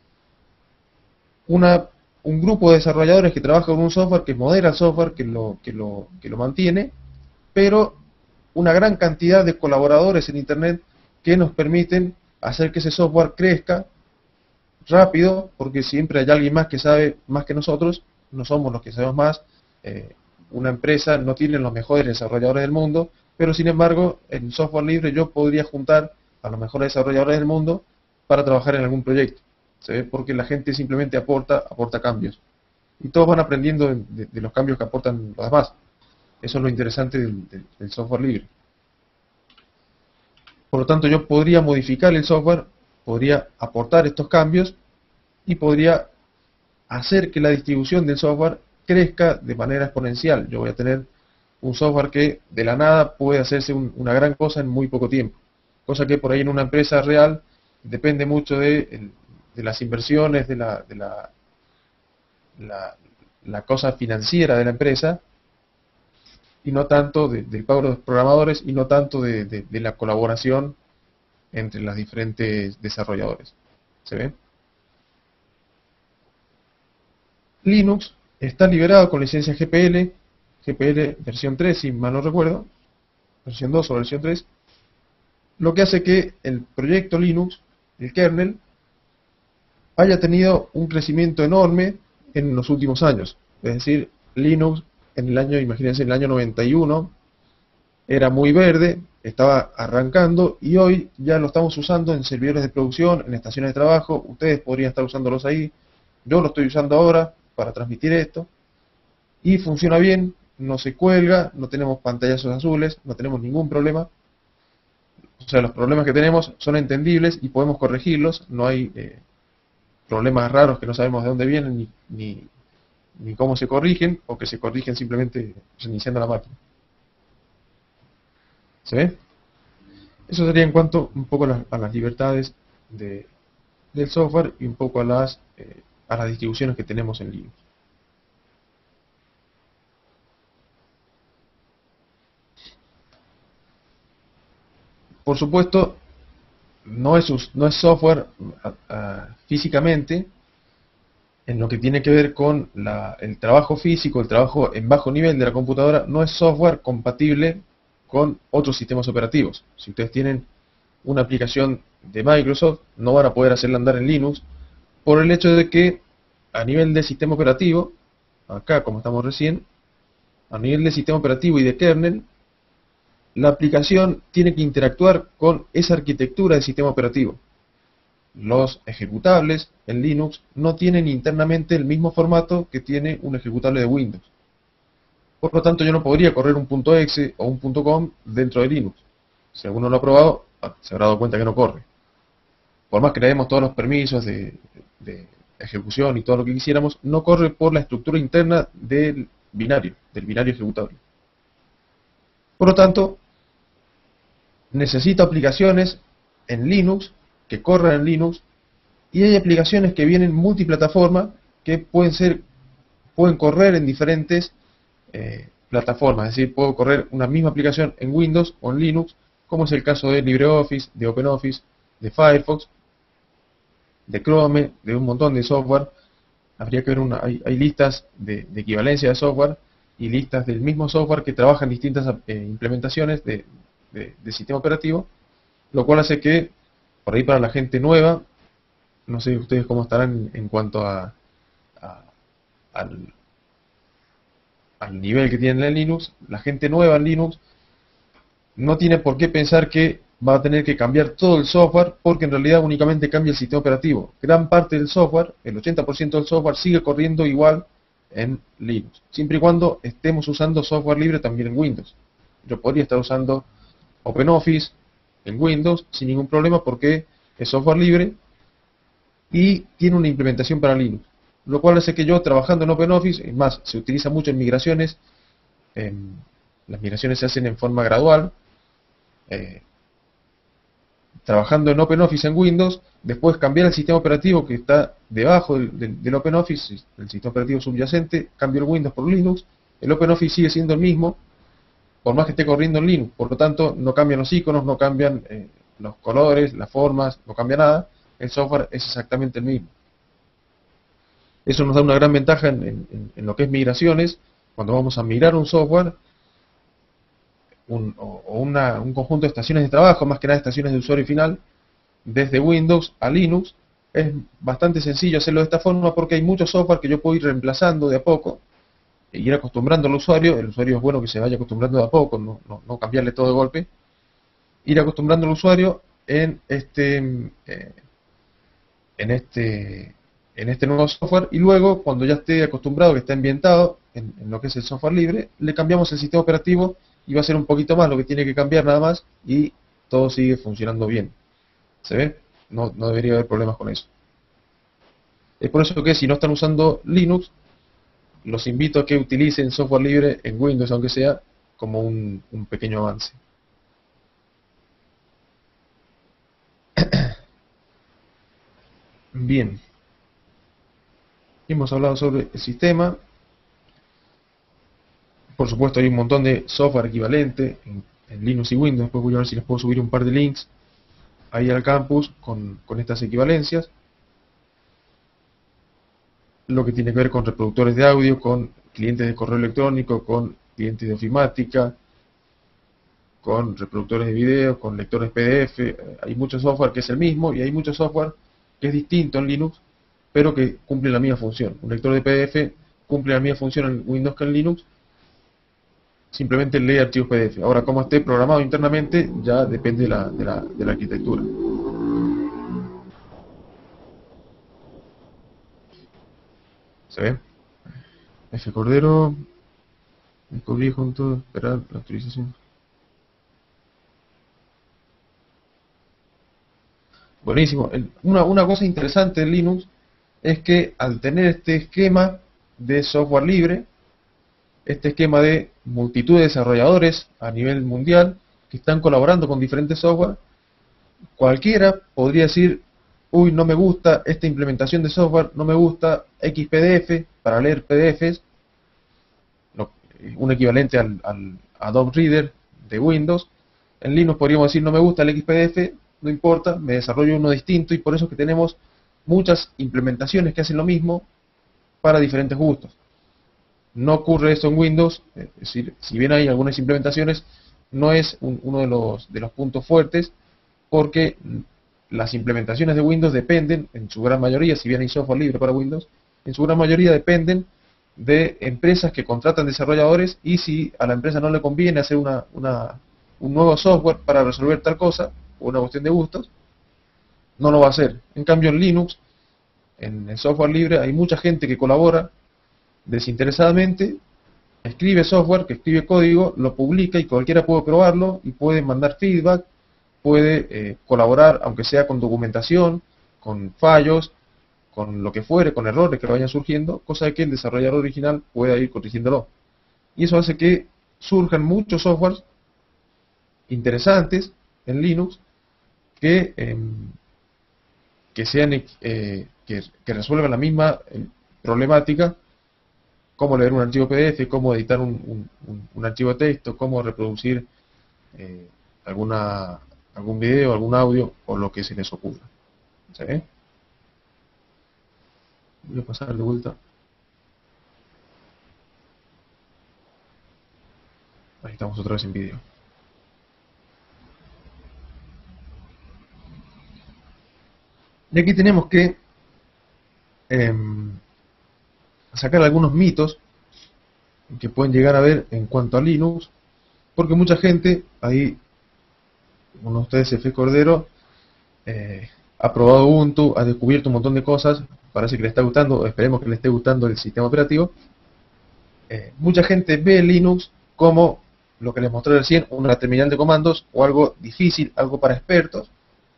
una, un grupo de desarrolladores que trabaja con un software, que modera el software, que lo, que lo, que lo mantiene, pero una gran cantidad de colaboradores en Internet que nos permiten hacer que ese software crezca rápido, porque siempre hay alguien más que sabe más que nosotros, no somos los que sabemos más. Eh, una empresa no tiene los mejores desarrolladores del mundo, pero sin embargo en software libre yo podría juntar a los mejores desarrolladores del mundo para trabajar en algún proyecto. ¿Se ve? Porque la gente simplemente aporta, aporta cambios. y todos van aprendiendo de, de- de los cambios que aportan los demás. Eso es lo interesante del, del- del software libre. Por lo tanto, yo podría modificar el software, podría aportar estos cambios y podría hacer que la distribución del software crezca de manera exponencial. Yo voy a tener un software que de la nada puede hacerse un- una gran cosa en muy poco tiempo. Cosa que por ahí en una empresa real depende mucho de, el- de las inversiones, de la, de la, la, la cosa financiera de la empresa, y no tanto de- del pago de los programadores, y no tanto de, de- de la colaboración entre los diferentes desarrolladores. ¿Se ve? Linux está liberado con licencia G P L, G P L versión tres, si mal no recuerdo, versión dos o versión tres, lo que hace que el proyecto Linux, el kernel, haya tenido un crecimiento enorme en los últimos años. Es decir, Linux en el año, imagínense, en el año noventa y uno, era muy verde, estaba arrancando, y hoy ya lo estamos usando en servidores de producción, en estaciones de trabajo. Ustedes podrían estar usándolos ahí, yo lo estoy usando ahora para transmitir esto, y funciona bien, no se cuelga, no tenemos pantallazos azules, no tenemos ningún problema. O sea, los problemas que tenemos son entendibles y podemos corregirlos, no hay eh, problemas raros que no sabemos de dónde vienen ni, ni, ni cómo se corrigen, o que se corrigen simplemente reiniciando la máquina. ¿Se ve? Eso sería en cuanto un poco a las, a las libertades de, del software, y un poco a las, eh, a las distribuciones que tenemos en Linux. Por supuesto, no es, us- no es software ah, ah, físicamente, en lo que tiene que ver con la- el trabajo físico, el trabajo en bajo nivel de la computadora. No es software compatible con otros sistemas operativos. Si ustedes tienen una aplicación de Microsoft, no van a poder hacerla andar en Linux, por el hecho de que a nivel de sistema operativo, acá como estamos recién, a nivel de sistema operativo y de kernel, la aplicación tiene que interactuar con esa arquitectura de sistema operativo. Los ejecutables en Linux no tienen internamente el mismo formato que tiene un ejecutable de Windows. Por lo tanto, yo no podría correr un .exe o un .com dentro de Linux. Si alguno lo ha probado, se habrá dado cuenta que no corre. Por más que le demos todos los permisos de, de ejecución y todo lo que quisiéramos, no corre por la estructura interna del binario, del binario ejecutable. Por lo tanto, necesito aplicaciones en Linux, que corran en Linux, y hay aplicaciones que vienen multiplataforma, que pueden ser, pueden correr en diferentes eh, plataformas. Es decir, puedo correr una misma aplicación en Windows o en Linux, como es el caso de LibreOffice, de OpenOffice, de Firefox, de Chrome, de un montón de software. Habría que ver una, hay, hay listas de, de equivalencia de software, y listas del mismo software que trabajan distintas eh, implementaciones de, de, de sistema operativo, lo cual hace que, por ahí para la gente nueva, no sé ustedes cómo estarán en cuanto a, a- al, al nivel que tienen en Linux, la gente nueva en Linux no tiene por qué pensar que va a tener que cambiar todo el software, porque en realidad únicamente cambia el sistema operativo. Gran parte del software, el ochenta por ciento del software, sigue corriendo igual en Linux, siempre y cuando estemos usando software libre también en Windows. Yo podría estar usando OpenOffice en Windows sin ningún problema, porque es software libre y tiene una implementación para Linux. Lo cual hace que yo, trabajando en OpenOffice, es más, se utiliza mucho en migraciones, en- las migraciones se hacen en forma gradual, eh, trabajando en OpenOffice en Windows, después cambiar el sistema operativo que está debajo del, del, del OpenOffice, el sistema operativo subyacente, cambio el Windows por Linux, el OpenOffice sigue siendo el mismo, por más que esté corriendo en Linux. Por lo tanto, no cambian los iconos, no cambian eh, los colores, las formas, no cambia nada, el software es exactamente el mismo. Eso nos da una gran ventaja en, en- en lo que es migraciones, cuando vamos a migrar un software, un, o, o una- un conjunto de estaciones de trabajo, más que nada estaciones de usuario final, desde Windows a Linux. Es bastante sencillo hacerlo de esta forma, porque hay mucho software que yo puedo ir reemplazando de a poco, e ir acostumbrando al usuario. El usuario es bueno que se vaya acostumbrando de a poco, no, no- no cambiarle todo de golpe. Ir acostumbrando al usuario en este, eh, en este, en este nuevo software, y luego, cuando ya esté acostumbrado, que está ambientado en, en lo que es el software libre, le cambiamos el sistema operativo y va a ser un poquito más lo que tiene que cambiar nada más, y todo sigue funcionando bien. ¿Se ve? No, no debería haber problemas con eso. Es por eso que si no están usando Linux, los invito a que utilicen software libre en Windows, aunque sea como un, un pequeño avance. Bien. Hemos hablado sobre el sistema. Por supuesto hay un montón de software equivalente en, en Linux y Windows. Después voy a ver si les puedo subir un par de links ahí al campus con, con estas equivalencias. Lo que tiene que ver con reproductores de audio, con clientes de correo electrónico, con clientes de ofimática, con reproductores de video, con lectores P D F. Hay mucho software que es el mismo y hay mucho software que es distinto en Linux, pero que cumple la misma función. Un lector de P D F cumple la misma función en Windows que en Linux, simplemente lee archivos P D F. Ahora, cómo esté programado internamente ya depende de la, de la, de la arquitectura. ¿Se ve? F Cordero, descubrí junto, esperar la autorización. Buenísimo. Una, una cosa interesante en Linux es que al tener este esquema de software libre, este esquema de multitud de desarrolladores a nivel mundial que están colaborando con diferentes software, cualquiera podría decir, uy, no me gusta esta implementación de software, no me gusta X P D F para leer P D Fs, un equivalente al, al Adobe Reader de Windows. En Linux podríamos decir, no me gusta el X P D F, no importa, me desarrollo uno distinto, y por eso es que tenemos muchas implementaciones que hacen lo mismo para diferentes gustos. No ocurre esto en Windows, es decir, si bien hay algunas implementaciones, no es un, uno de los, de los puntos fuertes, porque las implementaciones de Windows dependen, en su gran mayoría, si bien hay software libre para Windows, en su gran mayoría dependen de empresas que contratan desarrolladores, y si a la empresa no le conviene hacer una, una, un nuevo software para resolver tal cosa, o una cuestión de gustos, no lo va a hacer. En cambio en Linux, en el software libre, hay mucha gente que colabora desinteresadamente, escribe software, que escribe código, lo publica y cualquiera puede probarlo y puede mandar feedback, puede eh, colaborar, aunque sea con documentación, con fallos, con lo que fuere, con errores que vayan surgiendo, cosa de que el desarrollador original pueda ir corrigiéndolo. Y eso hace que surjan muchos softwares interesantes en Linux que, eh, que sean eh, que, que resuelvan la misma eh, problemática, cómo leer un archivo P D F, cómo editar un, un, un archivo de texto, cómo reproducir eh, alguna algún video, algún audio, o lo que se les ocurra. ¿Se ve? Voy a pasar de vuelta. Ahí estamos otra vez en vídeo. Y aquí tenemos que eh, sacar algunos mitos que pueden llegar a ver en cuanto a Linux, porque mucha gente, ahí, uno de ustedes, F Cordero, eh, ha probado Ubuntu, ha descubierto un montón de cosas, parece que le está gustando, esperemos que le esté gustando el sistema operativo. Eh, mucha gente ve Linux como lo que les mostré recién, una terminal de comandos o algo difícil, algo para expertos.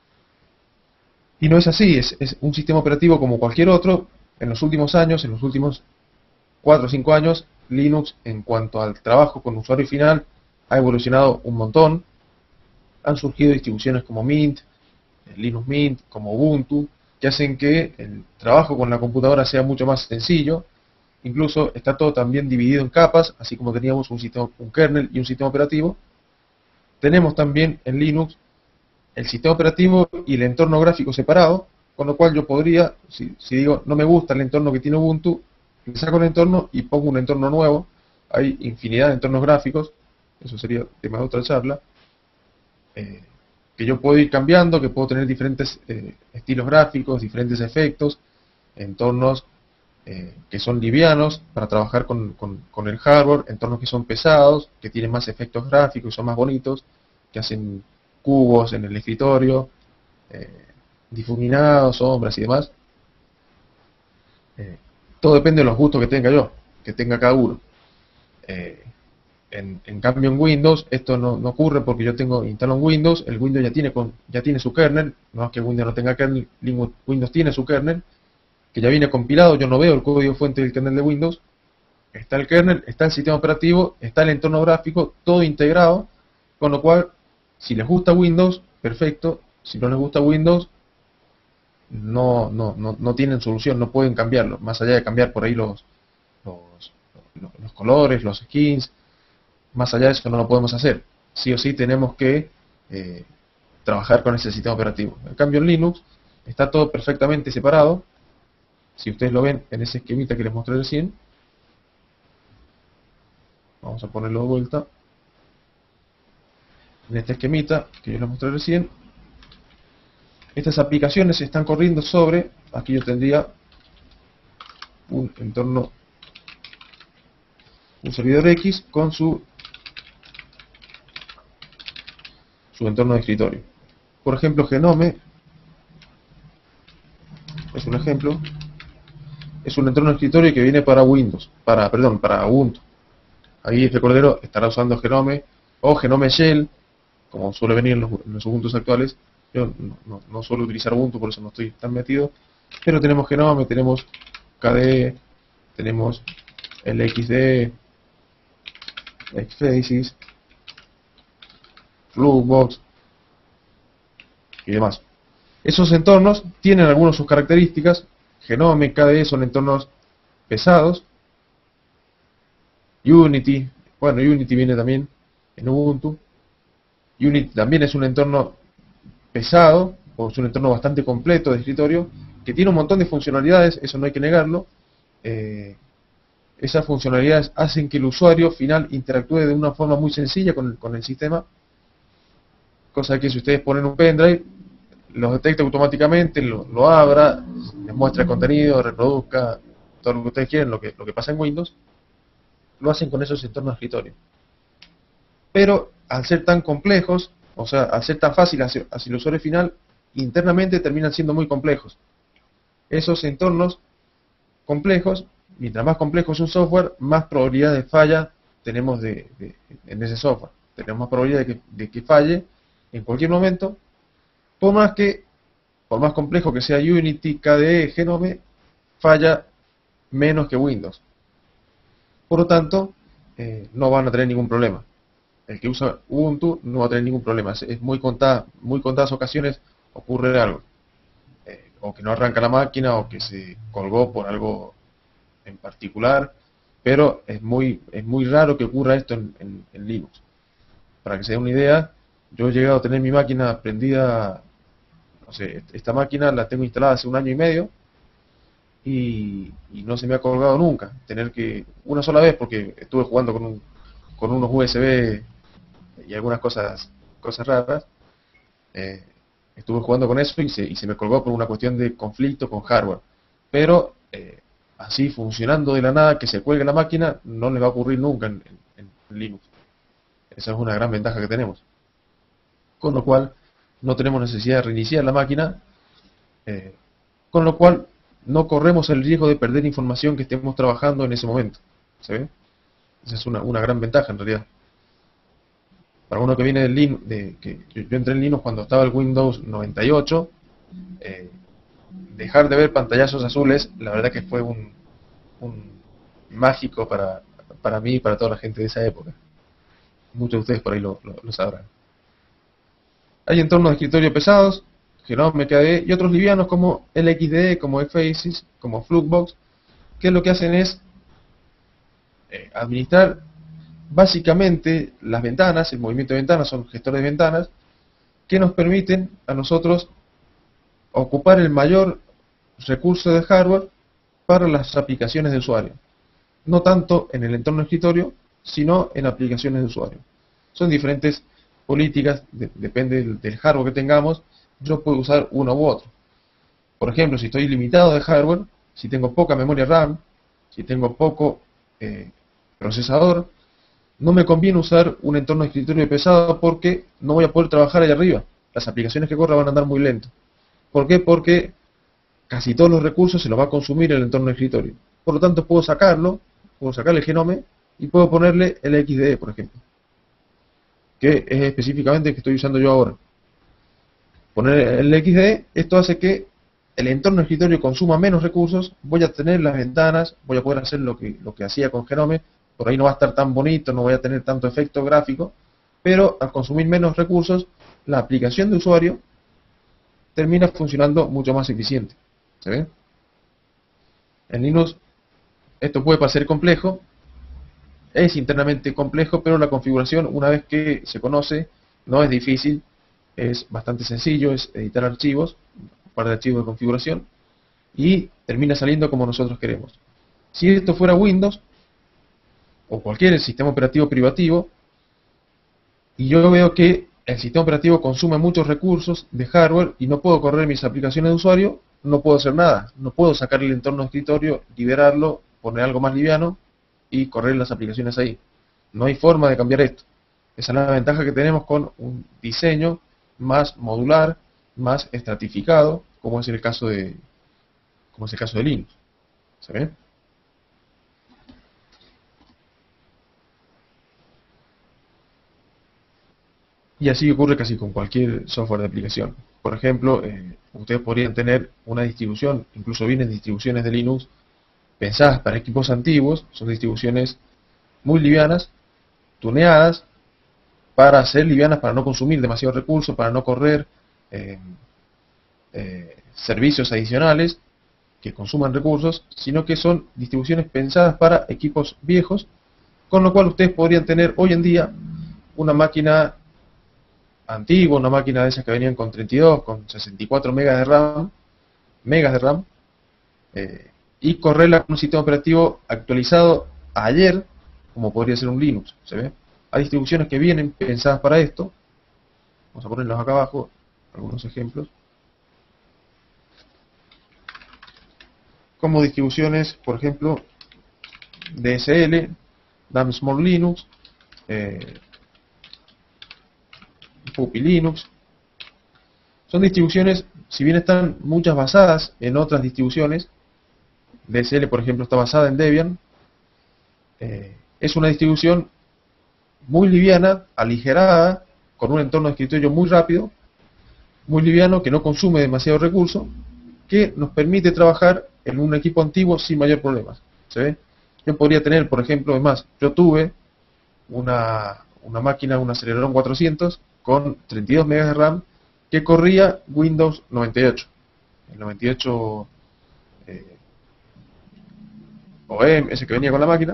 Y no es así, es, es un sistema operativo como cualquier otro. En los últimos años, en los últimos cuatro o cinco años, Linux, en cuanto al trabajo con usuario final, ha evolucionado un montón. Han surgido distribuciones como Mint, Linux Mint, como Ubuntu, que hacen que el trabajo con la computadora sea mucho más sencillo. Incluso está todo también dividido en capas, así como teníamos un, sistema, un kernel y un sistema operativo. Tenemos también en Linux el sistema operativo y el entorno gráfico separado, con lo cual yo podría, si, si digo no me gusta el entorno que tiene Ubuntu, le saco el entorno y pongo un entorno nuevo. Hay infinidad de entornos gráficos, eso sería tema de otra charla, eh, que yo puedo ir cambiando, que puedo tener diferentes eh, estilos gráficos, diferentes efectos, entornos eh, que son livianos para trabajar con, con, con el hardware, entornos que son pesados, que tienen más efectos gráficos, son más bonitos, que hacen cubos en el escritorio, eh, difuminados, sombras y demás. Eh, todo depende de los gustos que tenga yo, que tenga cada uno. Eh, en, en cambio en Windows esto no, no ocurre porque yo tengo instalo en Windows, el Windows ya tiene con, ya tiene su kernel, no es que Windows no tenga kernel, Windows tiene su kernel, que ya viene compilado, yo no veo el código fuente del kernel de Windows, está el kernel, está el sistema operativo, está el entorno gráfico, todo integrado, con lo cual, si les gusta Windows, perfecto, si no les gusta Windows, no, no, no, no tienen solución, no pueden cambiarlo, más allá de cambiar por ahí los, los, los, los colores, los skins, más allá de eso no lo podemos hacer, sí o sí tenemos que eh, trabajar con ese sistema operativo. En cambio en Linux está todo perfectamente separado, si ustedes lo ven en ese esquemita que les mostré recién, vamos a ponerlo de vuelta, en este esquemita que yo les mostré recién, estas aplicaciones están corriendo sobre, aquí yo tendría un entorno, un servidor X con su, su entorno de escritorio. Por ejemplo, Genome es un ejemplo, es un entorno de escritorio que viene para Windows, para, perdón, para Ubuntu. Ahí este cordero estará usando Genome o Genome Shell, como suele venir en los, en los Ubuntu actuales. Yo no, no, no suelo utilizar Ubuntu, por eso no estoy tan metido. Pero tenemos Genome, tenemos K D E, tenemos el X D, Xfaces, Flugbox y demás. Esos entornos tienen algunas de sus características. Genome, K D E son entornos pesados. Unity, bueno, Unity viene también en Ubuntu. Unity también es un entorno pesado, o es un entorno bastante completo de escritorio, que tiene un montón de funcionalidades, eso no hay que negarlo. Eh, esas funcionalidades hacen que el usuario final interactúe de una forma muy sencilla con el, con el sistema, cosa que si ustedes ponen un pendrive, lo detecta automáticamente, lo, lo abra, les muestra el contenido, reproduzca todo lo que ustedes quieren, lo que, lo que pasa en Windows, lo hacen con esos entornos de escritorio. Pero al ser tan complejos, o sea, al ser tan fácil hacia, hacia el usuario final, internamente terminan siendo muy complejos. Esos entornos complejos, mientras más complejo es un software, más probabilidad de falla tenemos de, de, en ese software. Tenemos más probabilidad de que, de que falle en cualquier momento, por más que, por más complejo que sea Unity, K D E, Genome, falla menos que Windows. Por lo tanto, eh, no van a tener ningún problema. El que usa Ubuntu no va a tener ningún problema. Es muy contada, muy contadas ocasiones ocurre algo. Eh, o que no arranca la máquina, o que se colgó por algo en particular. Pero es muy, es muy raro que ocurra esto en, en, en Linux. Para que se den una idea, yo he llegado a tener mi máquina prendida, no sé, esta máquina la tengo instalada hace un año y medio, y, y no se me ha colgado nunca. Tener que, una sola vez, porque estuve jugando con, un, con unos U S B y algunas cosas cosas raras, eh, estuve jugando con eso y se, y se me colgó por una cuestión de conflicto con hardware. Pero eh, así funcionando de la nada, que se cuelgue la máquina, no le va a ocurrir nunca en, en, en Linux. Esa es una gran ventaja que tenemos. Con lo cual, no tenemos necesidad de reiniciar la máquina, eh, con lo cual no corremos el riesgo de perder información que estemos trabajando en ese momento. ¿Se ve? Esa es una, una gran ventaja en realidad. Para uno que viene del Linux, de, que yo, yo entré en Linux cuando estaba el Windows noventa y ocho, eh, dejar de ver pantallazos azules, la verdad que fue un, un mágico para, para mí y para toda la gente de esa época. Muchos de ustedes por ahí lo, lo, lo sabrán. Hay entornos de escritorio pesados, Genome, K D E, y otros livianos como el X D E, como Xfaces, como Flugbox, que lo que hacen es eh, administrar básicamente las ventanas, el movimiento de ventanas, son gestores de ventanas, que nos permiten a nosotros ocupar el mayor recurso de hardware para las aplicaciones de usuario. No tanto en el entorno de escritorio, sino en aplicaciones de usuario. Son diferentes políticas, de, depende del, del hardware que tengamos, yo puedo usar uno u otro. Por ejemplo, si estoy limitado de hardware, si tengo poca memoria RAM, si tengo poco eh, procesador, no me conviene usar un entorno de escritorio pesado porque no voy a poder trabajar allá arriba. Las aplicaciones que corra van a andar muy lento. ¿Por qué? Porque casi todos los recursos se los va a consumir el entorno de escritorio. Por lo tanto, puedo sacarlo, puedo sacarle el genome y puedo ponerle el X D E, por ejemplo, que es específicamente el que estoy usando yo ahora. Poner el X D E, esto hace que el entorno de escritorio consuma menos recursos, voy a tener las ventanas, voy a poder hacer lo que, lo que hacía con genome, por ahí no va a estar tan bonito, no voy a tener tanto efecto gráfico, pero al consumir menos recursos, la aplicación de usuario termina funcionando mucho más eficiente. ¿Se ve? En Linux esto puede parecer complejo, es internamente complejo, pero la configuración, una vez que se conoce, no es difícil, es bastante sencillo, es editar archivos, un par de archivos de configuración, y termina saliendo como nosotros queremos. Si esto fuera Windows, o cualquier sistema operativo privativo, y yo veo que el sistema operativo consume muchos recursos de hardware y no puedo correr mis aplicaciones de usuario, no puedo hacer nada. No puedo sacar el entorno de escritorio, liberarlo, poner algo más liviano y correr las aplicaciones ahí. No hay forma de cambiar esto. Esa es la ventaja que tenemos con un diseño más modular, más estratificado, como es el caso de, como es el caso de Linux. ¿Se ve? Y así ocurre casi con cualquier software de aplicación. Por ejemplo, eh, ustedes podrían tener una distribución, incluso vienen distribuciones de Linux pensadas para equipos antiguos, son distribuciones muy livianas, tuneadas, para ser livianas, para no consumir demasiados recursos, para no correr eh, eh, servicios adicionales que consuman recursos, sino que son distribuciones pensadas para equipos viejos, con lo cual ustedes podrían tener hoy en día una máquina antigua, una máquina de esas que venían con treinta y dos, con sesenta y cuatro megas de RAM, megas de RAM, eh, y correrla con un sistema operativo actualizado ayer, como podría ser un Linux. ¿Se ve? Hay distribuciones que vienen pensadas para esto. Vamos a ponerlos acá abajo, algunos ejemplos. Como distribuciones, por ejemplo, D S L, Damn Small Linux, eh, Puppy Linux. Son distribuciones, si bien están muchas basadas en otras distribuciones, D S L por ejemplo está basada en Debian, eh, es una distribución muy liviana, aligerada, con un entorno de escritorio muy rápido, muy liviano, que no consume demasiado recurso, que nos permite trabajar en un equipo antiguo sin mayor problema. ¿Se ve? Yo podría tener, por ejemplo, además, yo tuve una, una máquina, un Celeron cuatrocientos, con treinta y dos megas de RAM, que corría Windows noventa y ocho. El noventa y ocho eh, O E M, ese que venía con la máquina.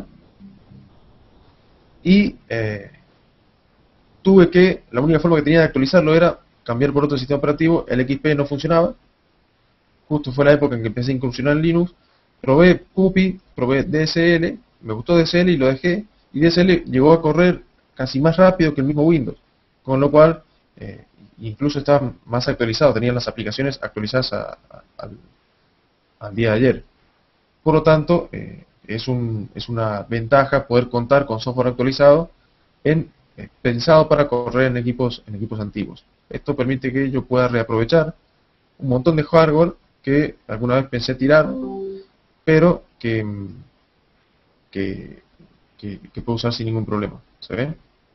Y eh, tuve que, la única forma que tenía de actualizarlo era cambiar por otro sistema operativo. El X P no funcionaba. Justo fue la época en que empecé a incursionar en Linux. Probé Puppy, probé D S L, me gustó D S L y lo dejé. Y D S L llegó a correr casi más rápido que el mismo Windows. Con lo cual, eh, incluso estaba más actualizado, tenía las aplicaciones actualizadas a, a, al, al día de ayer. Por lo tanto, eh, es, un, es una ventaja poder contar con software actualizado en, eh, pensado para correr en equipos, en equipos antiguos. Esto permite que yo pueda reaprovechar un montón de hardware que alguna vez pensé tirar, pero que, que, que, que puedo usar sin ningún problema. ¿Se ve?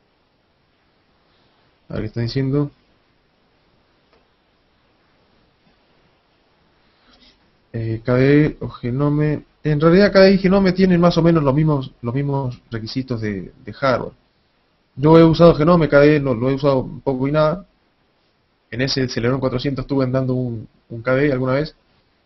A ver qué están diciendo. Eh, K D E o Genome. En realidad K D E y Genome tienen más o menos los mismos, los mismos requisitos de, de hardware. Yo he usado Genome, K D E no, lo he usado poco y nada. En ese Celeron cuatrocientos estuve andando un, un K D E alguna vez.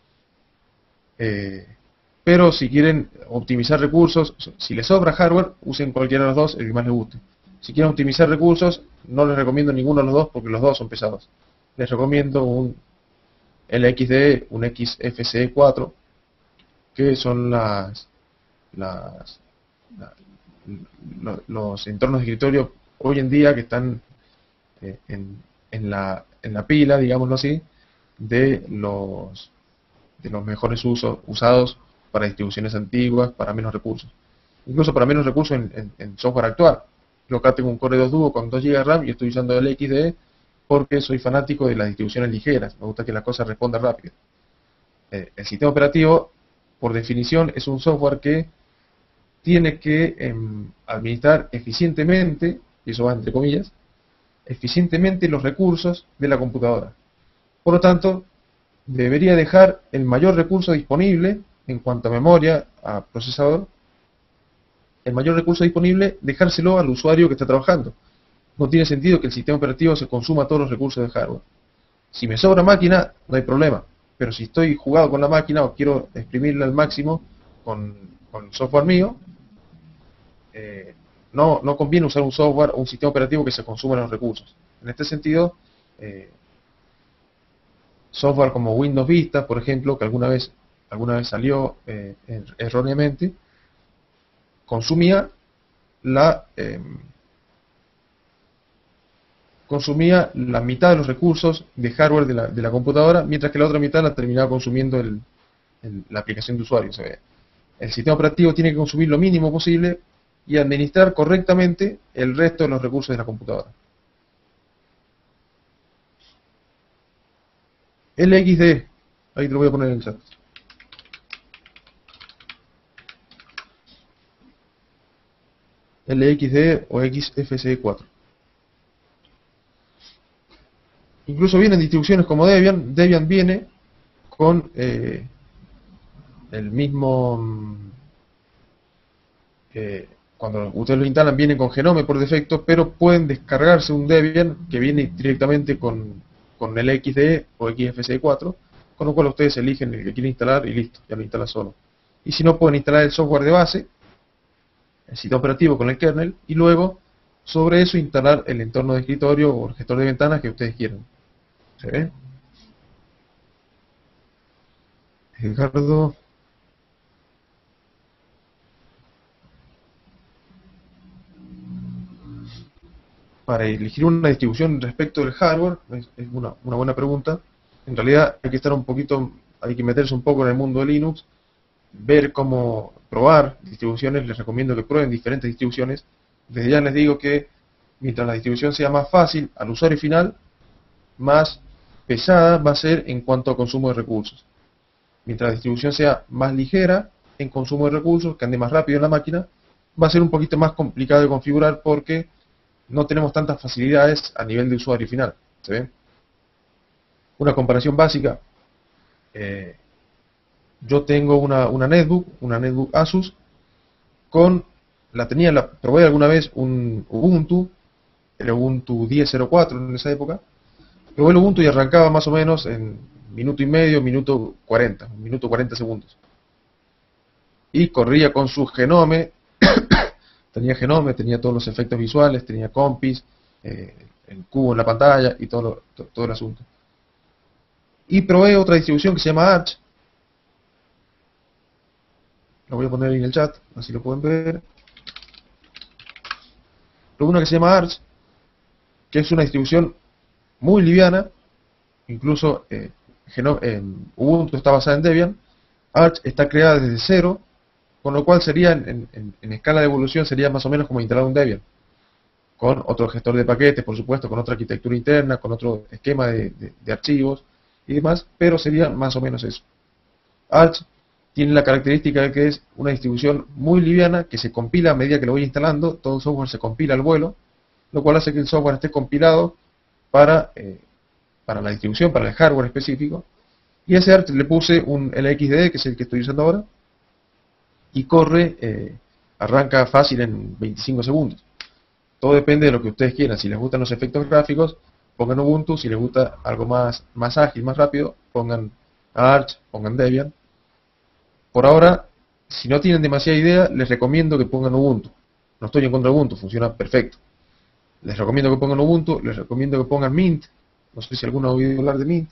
Eh, pero si quieren optimizar recursos, si les sobra hardware, usen cualquiera de los dos, el que más les guste. Si quieren optimizar recursos, no les recomiendo ninguno de los dos porque los dos son pesados. Les recomiendo un L X D E, un X F C E cuatro, que son las, las la, lo, los entornos de escritorio hoy en día que están eh, en, en, la, en la pila, digámoslo así, de los, de los mejores usos, usados para distribuciones antiguas, para menos recursos. Incluso para menos recursos en, en, en software actual. Yo acá tengo un Core dos Duo con dos gigas de RAM y estoy usando el X D E porque soy fanático de las distribuciones ligeras. Me gusta que la cosa responda rápido. eh, el sistema operativo, por definición, es un software que tiene que eh, administrar eficientemente, y eso va entre comillas, eficientemente los recursos de la computadora. Por lo tanto, debería dejar el mayor recurso disponible en cuanto a memoria, a procesador, el mayor recurso disponible, dejárselo al usuario que está trabajando. No tiene sentido que el sistema operativo se consuma todos los recursos de hardware. Si me sobra máquina, no hay problema. Pero si estoy jugado con la máquina o quiero exprimirla al máximo con, con el software mío, eh, no, no conviene usar un software o un sistema operativo que se consuma los recursos. En este sentido, eh, software como Windows Vista, por ejemplo, que alguna vez, alguna vez salió eh, erróneamente, consumía la eh, consumía la mitad de los recursos de hardware de la, de la computadora, mientras que la otra mitad la terminaba consumiendo el, el, la aplicación de usuario. O sea, el sistema operativo tiene que consumir lo mínimo posible y administrar correctamente el resto de los recursos de la computadora. L X D, ahí te lo voy a poner en el chat. L X D o X F C E cuatro. Incluso vienen distribuciones como Debian. Debian viene con eh, el mismo... Eh, cuando ustedes lo instalan viene con Genome por defecto, pero pueden descargarse un Debian que viene directamente con, con el X D E o X F C E cuatro, con lo cual ustedes eligen el que quieren instalar y listo, ya lo instala solo. Y si no, pueden instalar el software de base, el sistema operativo con el kernel, y luego sobre eso instalar el entorno de escritorio o el gestor de ventanas que ustedes quieran. ¿Se ve? Edgardo. Para elegir una distribución respecto del hardware, es, es una, una buena pregunta. En realidad hay que estar un poquito, hay que meterse un poco en el mundo de Linux, ver cómo probar distribuciones. Les recomiendo que prueben diferentes distribuciones. Desde ya les digo que mientras la distribución sea más fácil al usuario final, más pesada va a ser en cuanto a consumo de recursos. Mientras la distribución sea más ligera en consumo de recursos, que ande más rápido en la máquina, va a ser un poquito más complicado de configurar porque no tenemos tantas facilidades a nivel de usuario final. ¿Se ve? Una comparación básica. Eh, yo tengo una, una netbook, una netbook Asus, con, la tenía, la probé alguna vez un Ubuntu, el Ubuntu diez punto cero cuatro en esa época. Probé el Ubuntu y arrancaba más o menos en minuto y medio, minuto cuarenta, minuto cuarenta segundos. Y corría con su Genome, tenía Genome, tenía todos los efectos visuales, tenía compis, eh, el cubo en la pantalla y todo, lo, to, todo el asunto. Y probé otra distribución que se llama Arch. Lo voy a poner ahí en el chat, así lo pueden ver. Probé una que se llama Arch, que es una distribución muy liviana, incluso eh, eh, Ubuntu está basada en Debian. Arch está creada desde cero, con lo cual sería en, en, en escala de evolución sería más o menos como instalar un Debian, con otro gestor de paquetes, por supuesto, con otra arquitectura interna, con otro esquema de, de, de archivos y demás, pero sería más o menos eso. Arch tiene la característica de que es una distribución muy liviana, que se compila a medida que lo voy instalando. Todo el software se compila al vuelo, lo cual hace que el software esté compilado para, eh, para la distribución, para el hardware específico. Y a ese Arch le puse un L X D, que es el que estoy usando ahora, y corre, eh, arranca fácil en veinticinco segundos. Todo depende de lo que ustedes quieran. Si les gustan los efectos gráficos, pongan Ubuntu. Si les gusta algo más, más ágil, más rápido, pongan Arch, pongan Debian. Por ahora, si no tienen demasiada idea, les recomiendo que pongan Ubuntu. No estoy en contra de Ubuntu, funciona perfecto. Les recomiendo que pongan Ubuntu, les recomiendo que pongan Mint. No sé si alguno ha oído hablar de Mint.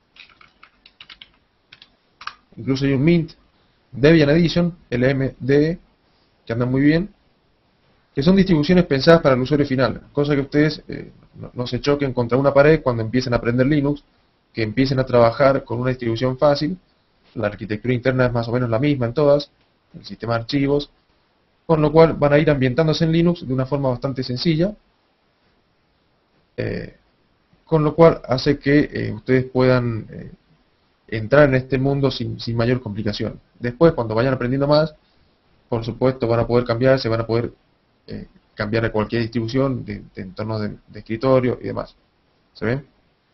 Incluso hay un Mint Debian Edition, L M D E, que andan muy bien, que son distribuciones pensadas para el usuario final, cosa que ustedes eh, no, no se choquen contra una pared cuando empiecen a aprender Linux, que empiecen a trabajar con una distribución fácil. La arquitectura interna es más o menos la misma en todas, el sistema de archivos, con lo cual van a ir ambientándose en Linux de una forma bastante sencilla, eh, con lo cual hace que eh, ustedes puedan eh, entrar en este mundo sin, sin mayor complicación. Después, cuando vayan aprendiendo más, por supuesto van a poder cambiar, se van a poder eh, cambiar a cualquier distribución de, de entorno de, de escritorio y demás. ¿Se ven?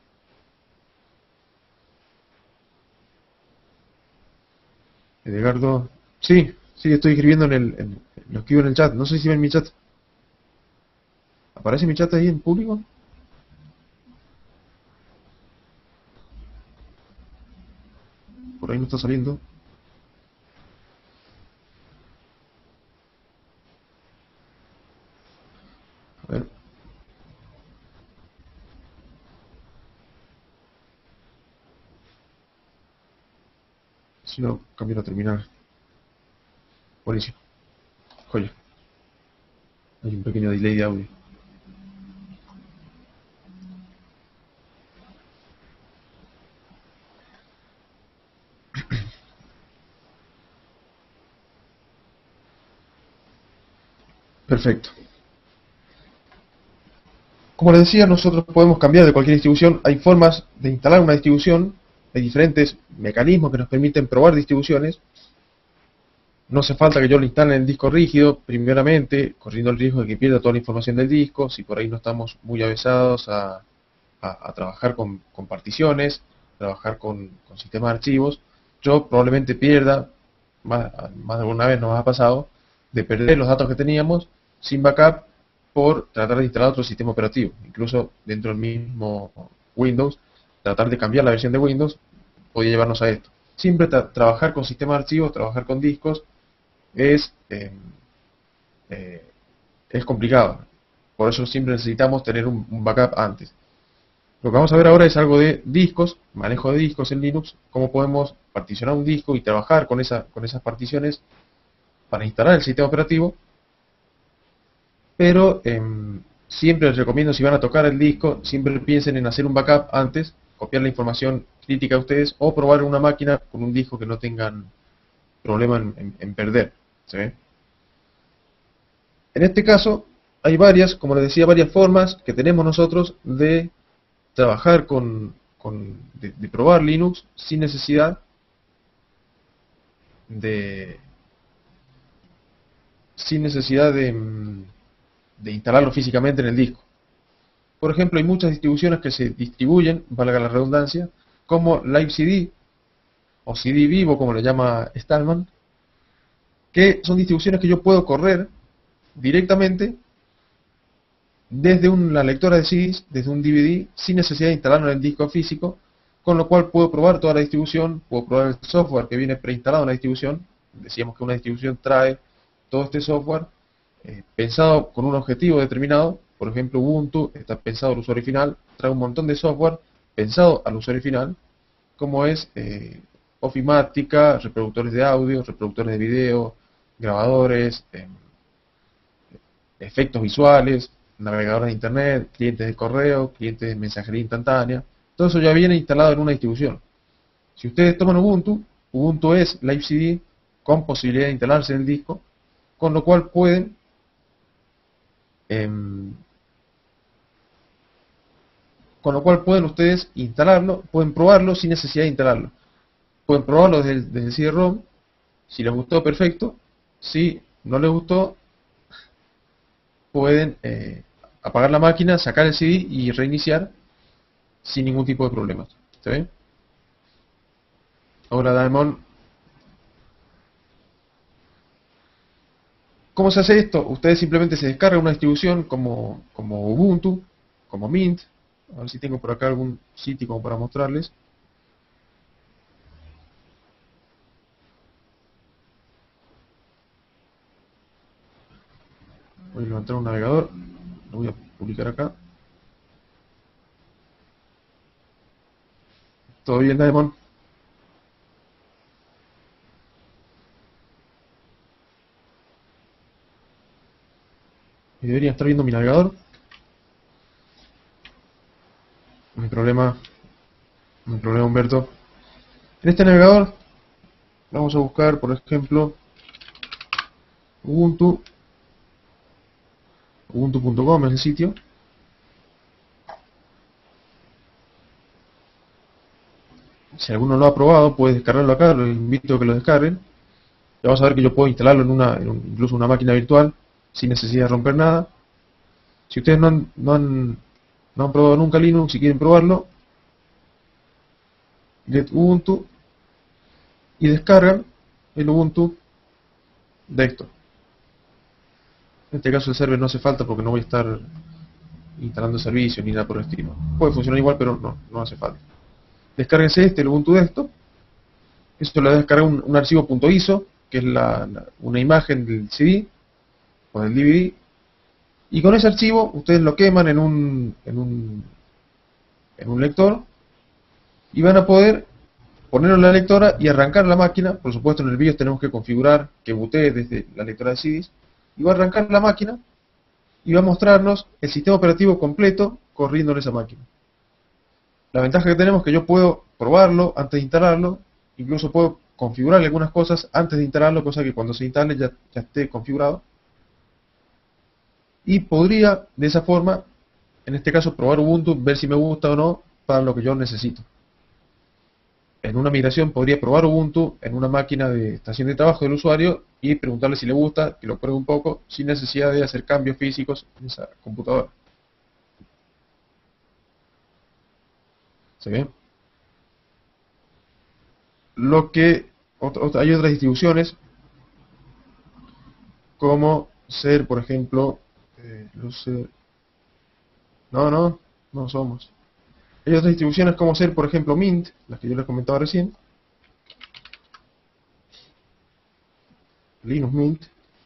Edgardo, sí, sí, estoy escribiendo en el, en, lo escribo en el chat, no sé si ven mi chat. ¿Aparece mi chat ahí en público? Por ahí no está saliendo. A ver. Si no, cambio a terminar. Buenísimo. Joya. Hay un pequeño delay de audio. Perfecto. Como les decía, nosotros podemos cambiar de cualquier distribución. Hay formas de instalar una distribución. Hay diferentes mecanismos que nos permiten probar distribuciones. No hace falta que yo lo instale en el disco rígido, primeramente, corriendo el riesgo de que pierda toda la información del disco, si por ahí no estamos muy avesados a, a, a trabajar con, con particiones, trabajar con, con sistemas de archivos. Yo probablemente pierda, más, más de alguna vez nos ha pasado, de perder los datos que teníamos sin backup por tratar de instalar otro sistema operativo. Incluso dentro del mismo Windows, tratar de cambiar la versión de Windows podría llevarnos a esto. Siempre tra trabajar con sistemas de archivos, trabajar con discos, es, eh, eh, es complicado. Por eso siempre necesitamos tener un, un backup antes. Lo que vamos a ver ahora es algo de discos, manejo de discos en Linux, cómo podemos particionar un disco y trabajar con, esa, con esas particiones para instalar el sistema operativo. Pero eh, siempre les recomiendo, si van a tocar el disco, siempre piensen en hacer un backup antes, copiar la información crítica a ustedes o probar una máquina con un disco que no tengan problema en, en, en perder. ¿Se ve? En este caso, hay varias, como les decía, varias formas que tenemos nosotros de trabajar con, con de, de probar Linux sin necesidad de sin necesidad de, de instalarlo físicamente en el disco. Por ejemplo, hay muchas distribuciones que se distribuyen, valga la redundancia, como LiveCD o C D vivo, como le llama Stallman, que son distribuciones que yo puedo correr directamente desde una lectora de C Ds, desde un D V D, sin necesidad de instalarlo en el disco físico, con lo cual puedo probar toda la distribución, puedo probar el software que viene preinstalado en la distribución. Decíamos que una distribución trae todo este software eh, pensado con un objetivo determinado. Por ejemplo, Ubuntu está pensado al usuario final, trae un montón de software pensado al usuario final, como es eh, Ofimática, reproductores de audio, reproductores de video, grabadores, eh, efectos visuales, navegadores de internet, clientes de correo, clientes de mensajería instantánea. Todo eso ya viene instalado en una distribución. Si ustedes toman Ubuntu, Ubuntu es LiveCD con posibilidad de instalarse en el disco, con lo cual pueden eh, con lo cual pueden ustedes instalarlo, pueden probarlo sin necesidad de instalarlo. Pueden probarlo desde el, desde el C D ROM. Si les gustó, perfecto. Si no les gustó, pueden eh, apagar la máquina, sacar el C D y reiniciar sin ningún tipo de problemas. ¿Está bien? Ahora, Daemon, ¿cómo se hace esto? Ustedes simplemente se descargan una distribución como, como Ubuntu, como Mint. A ver si tengo por acá algún sitio como para mostrarles. Voy a levantar un navegador, lo voy a publicar acá. ¿Todo bien, Daemon? Y debería estar viendo mi navegador. No hay problema, no hay problema, Humberto. En este navegador vamos a buscar, por ejemplo, Ubuntu. Ubuntu punto com es el sitio. si alguno lo ha probado, puede descargarlo acá, los invito a que lo descarguen. Y vamos a ver que yo puedo instalarlo en una, en un- incluso una máquina virtual, sin necesidad de romper nada. Si ustedes no han, no han, no han probado nunca Linux, si quieren probarlo, get Ubuntu y descargan el Ubuntu desktop. En este caso el server no hace falta porque no voy a estar instalando servicios ni nada por el estilo. Puede funcionar igual, pero no, no hace falta. Descárguense este, el Ubuntu desktop. Esto le va a descargar un, un archivo .iso, que es la, la- una imagen del C D o del D V D. Y con ese archivo ustedes lo queman en un, en un, en un lector y van a poder ponerlo en la lectora y arrancar la máquina. Por supuesto, en el BIOS tenemos que configurar que bootee desde la lectora de C Ds. Y va a arrancar la máquina y va a mostrarnos el sistema operativo completo corriendo en esa máquina. La ventaja que tenemos es que yo puedo probarlo antes de instalarlo, incluso puedo configurarle algunas cosas antes de instalarlo, cosa que cuando se instale ya, ya esté configurado. Y podría, de esa forma, en este caso, probar Ubuntu, ver si me gusta o no para lo que yo necesito. En una migración podría probar Ubuntu en una máquina de estación de trabajo del usuario y preguntarle si le gusta, que lo pruebe un poco, sin necesidad de hacer cambios físicos en esa computadora. ¿Se ve? Lo que ot- ot- hay otras distribuciones, como ser, por ejemplo, eh, Lucer- no, no, no somos. Hay otras distribuciones como ser, por ejemplo, Mint, las que yo les comentaba recién, Linux Mint,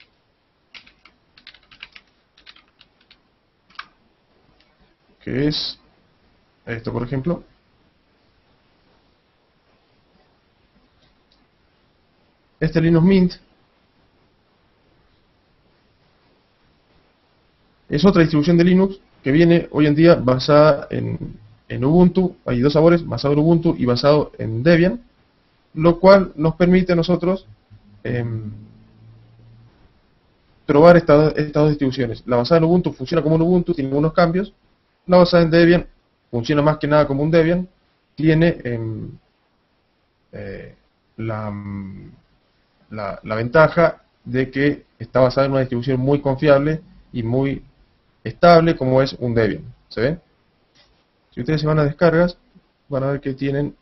que es esto, por ejemplo. Este Linux Mint es otra distribución de Linux que viene hoy en día basada en, en Ubuntu. Hay dos sabores, basado en Ubuntu y basado en Debian, lo cual nos permite a nosotros em, probar esta- estas dos distribuciones. La basada en Ubuntu funciona como un Ubuntu, tiene algunos cambios. La basada en Debian funciona más que nada como un Debian. Tiene em, eh, la, mm, la, la ventaja de que está basada en una distribución muy confiable y muy estable como es un Debian. ¿Se ve? Si ustedes se van a descargas, van a ver que tienen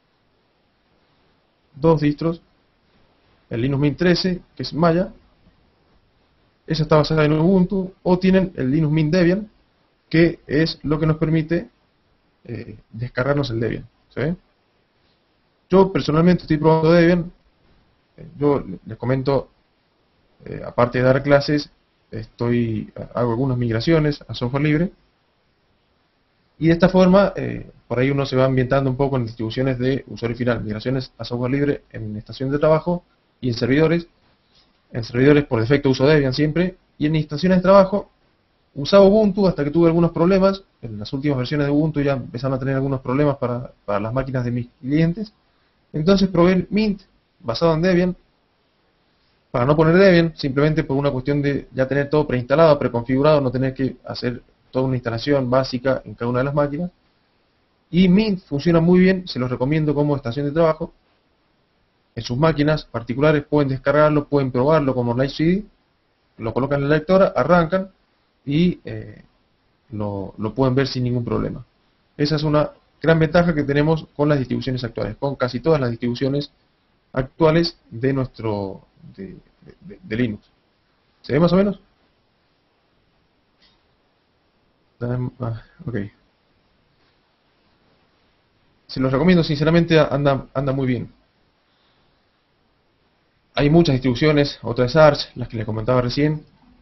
dos distros. El Linux Mint trece, que es Maya, esa está basada en Ubuntu, o tienen el Linux Mint Debian, que es lo que nos permite eh, descargarnos el Debian. ¿Se ve? Yo personalmente estoy probando Debian. Eh, Yo les comento, eh, aparte de dar clases, estoy hago algunas migraciones a software libre. Y de esta forma, eh, por ahí uno se va ambientando un poco en distribuciones de usuario final, migraciones a software libre en estación de trabajo y en servidores. En servidores por defecto uso Debian siempre, y en estaciones de trabajo usaba Ubuntu hasta que tuve algunos problemas. En las últimas versiones de Ubuntu ya empezaron a tener algunos problemas para, para las máquinas de mis clientes. Entonces probé el Mint, basado en Debian, para no poner Debian, simplemente por una cuestión de ya tener todo preinstalado, preconfigurado, no tener que hacer toda una instalación básica en cada una de las máquinas. Y Mint funciona muy bien, se los recomiendo como estación de trabajo. En sus máquinas particulares pueden descargarlo, pueden probarlo como Live C D, lo colocan en la lectora, arrancan y eh, lo, lo pueden ver sin ningún problema. Esa es una gran ventaja que tenemos con las distribuciones actuales, con casi todas las distribuciones actuales de nuestro de, de- de Linux. ¿Se ve más o menos? Ah, ok. Se los recomiendo, sinceramente anda, anda muy bien. Hay muchas distribuciones, otra es Arch, las que les comentaba recién.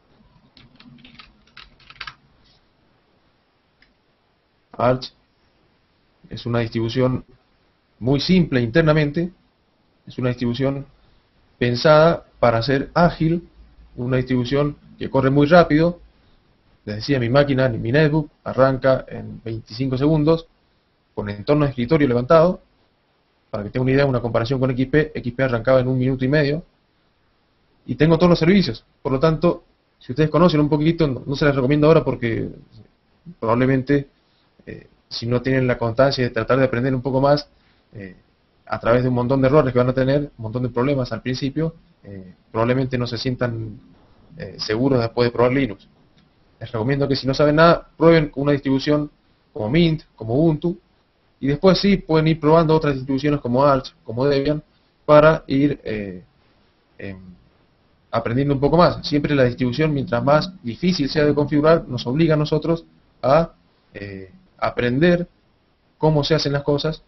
Arch es una distribución muy simple internamente, es una distribución pensada para ser ágil, una distribución que corre muy rápido. Les decía, mi máquina, mi netbook, arranca en veinticinco segundos con entorno de escritorio levantado. Para que tengan una idea, una comparación con X P, X P arrancaba en un minuto y medio. Y tengo todos los servicios. Por lo tanto, si ustedes conocen un poquito, no, no se les recomiendo ahora porque probablemente, eh, si no tienen la constancia de tratar de aprender un poco más, eh, a través de un montón de errores que van a tener, un montón de problemas al principio, eh, probablemente no se sientan eh, seguros después de probar Linux. Les recomiendo que si no saben nada, prueben una distribución como Mint, como Ubuntu, y después sí pueden ir probando otras distribuciones como Arch, como Debian, para ir eh, eh, aprendiendo un poco más. Siempre la distribución, mientras más difícil sea de configurar, nos obliga a nosotros a eh, aprender cómo se hacen las cosas,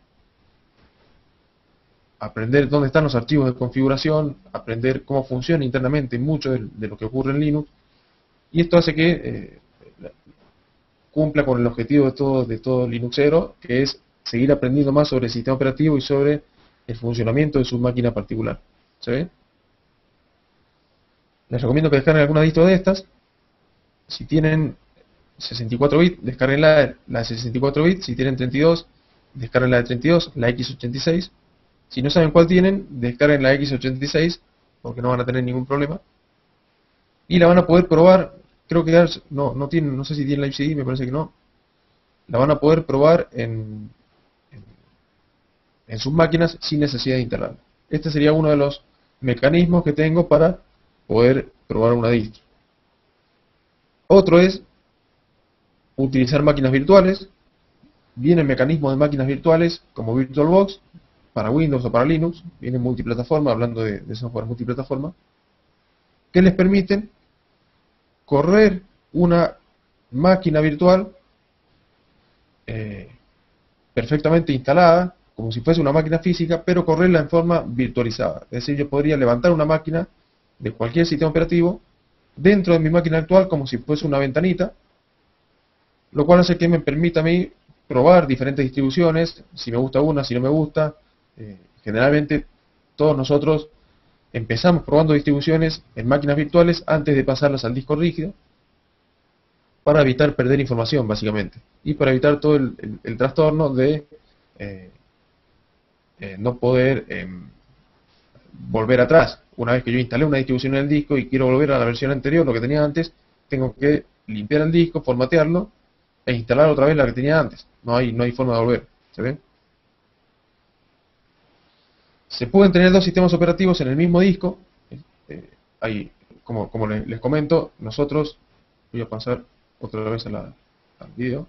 aprender dónde están los archivos de configuración, aprender cómo funciona internamente mucho de, de lo que ocurre en Linux, y esto hace que eh, cumpla con el objetivo de todo, de todo Linuxero, que es seguir aprendiendo más sobre el sistema operativo y sobre el funcionamiento de su máquina particular. ¿Se ve? Les recomiendo que descarguen alguna distro de estas. Si tienen sesenta y cuatro bits, descarguen la, la de sesenta y cuatro bits. Si tienen treinta y dos, descarguen la de treinta y dos, la equis ochenta y seis. Si no saben cuál tienen, descarguen la equis ochenta y seis, porque no van a tener ningún problema. Y la van a poder probar, creo que Arch no, no tienen, no sé si tienen LiveCD, me parece que no. La van a poder probar en, en, en sus máquinas sin necesidad de instalarla. Este sería uno de los mecanismos que tengo para poder probar una distro. Otro es utilizar máquinas virtuales. Vienen mecanismos de máquinas virtuales como VirtualBox para Windows o para Linux. Vienen multiplataforma, hablando de, de software multiplataforma, que les permiten correr una máquina virtual eh, perfectamente instalada, como si fuese una máquina física, pero correrla en forma virtualizada. Es decir, yo podría levantar una máquina de cualquier sistema operativo dentro de mi máquina actual como si fuese una ventanita, lo cual hace que me permita a mí probar diferentes distribuciones, si me gusta una, si no me gusta. Eh, generalmente todos nosotros empezamos probando distribuciones en máquinas virtuales antes de pasarlas al disco rígido, para evitar perder información básicamente, y para evitar todo el, el, el trastorno de eh, eh, no poder eh, volver atrás. Una vez que yo instalé una distribución en el disco y quiero volver a la versión anterior, lo que tenía antes, tengo que limpiar el disco, formatearlo e instalar otra vez la que tenía antes. No hay, no hay forma de volver. ¿Se ven? Se pueden tener dos sistemas operativos en el mismo disco. Eh, hay, como, como les, les comento, nosotros, voy a pasar otra vez a la, al video.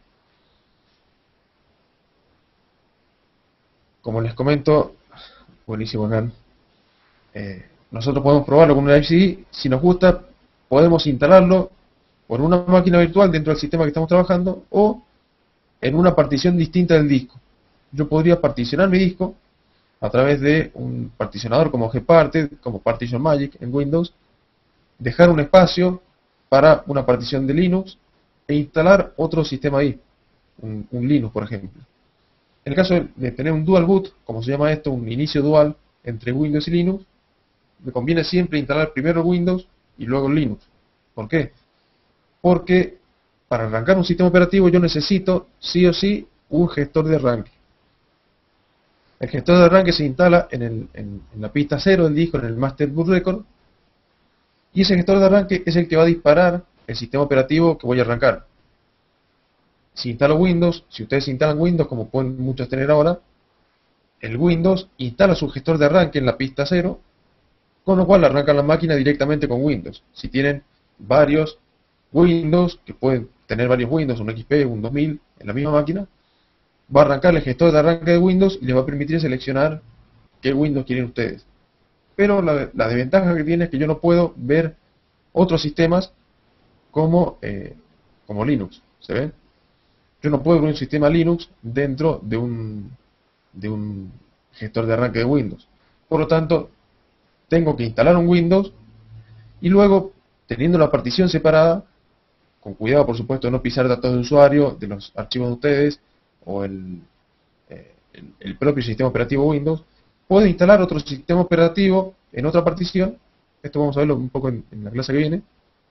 Como les comento, buenísimo, Nan. Eh, nosotros podemos probarlo con un LiveCD. Si nos gusta, podemos instalarlo o en una máquina virtual dentro del sistema que estamos trabajando, o en una partición distinta del disco. Yo podría particionar mi disco a través de un particionador como Gparted, como Partition Magic en Windows, dejar un espacio para una partición de Linux e instalar otro sistema ahí, un, un Linux por ejemplo. En el caso de tener un dual boot, como se llama esto, un inicio dual entre Windows y Linux, me conviene siempre instalar primero Windows y luego Linux. ¿Por qué? Porque para arrancar un sistema operativo yo necesito sí o sí un gestor de arranque. El gestor de arranque se instala en, el, en, en la pista cero del disco, en el Master Boot Record, y ese gestor de arranque es el que va a disparar el sistema operativo que voy a arrancar. Si instalo Windows, si ustedes instalan Windows, como pueden muchos tener ahora, el Windows instala su gestor de arranque en la pista cero, con lo cual arrancan la máquina directamente con Windows. Si tienen varios Windows, que pueden tener varios Windows, un X P, un dos mil, en la misma máquina, va a arrancar el gestor de arranque de Windows y les va a permitir seleccionar qué Windows quieren ustedes. Pero la, la desventaja que tiene es que yo no puedo ver otros sistemas como, eh, como Linux. ¿Se ven? Yo no puedo ver un sistema Linux dentro de un, de un gestor de arranque de Windows. Por lo tanto, tengo que instalar un Windows y luego, teniendo la partición separada, con cuidado por supuesto de no pisar datos de usuario, de los archivos de ustedes, o el, eh, el, el propio sistema operativo Windows, puedo instalar otro sistema operativo en otra partición. Esto vamos a verlo un poco en, en la clase que viene.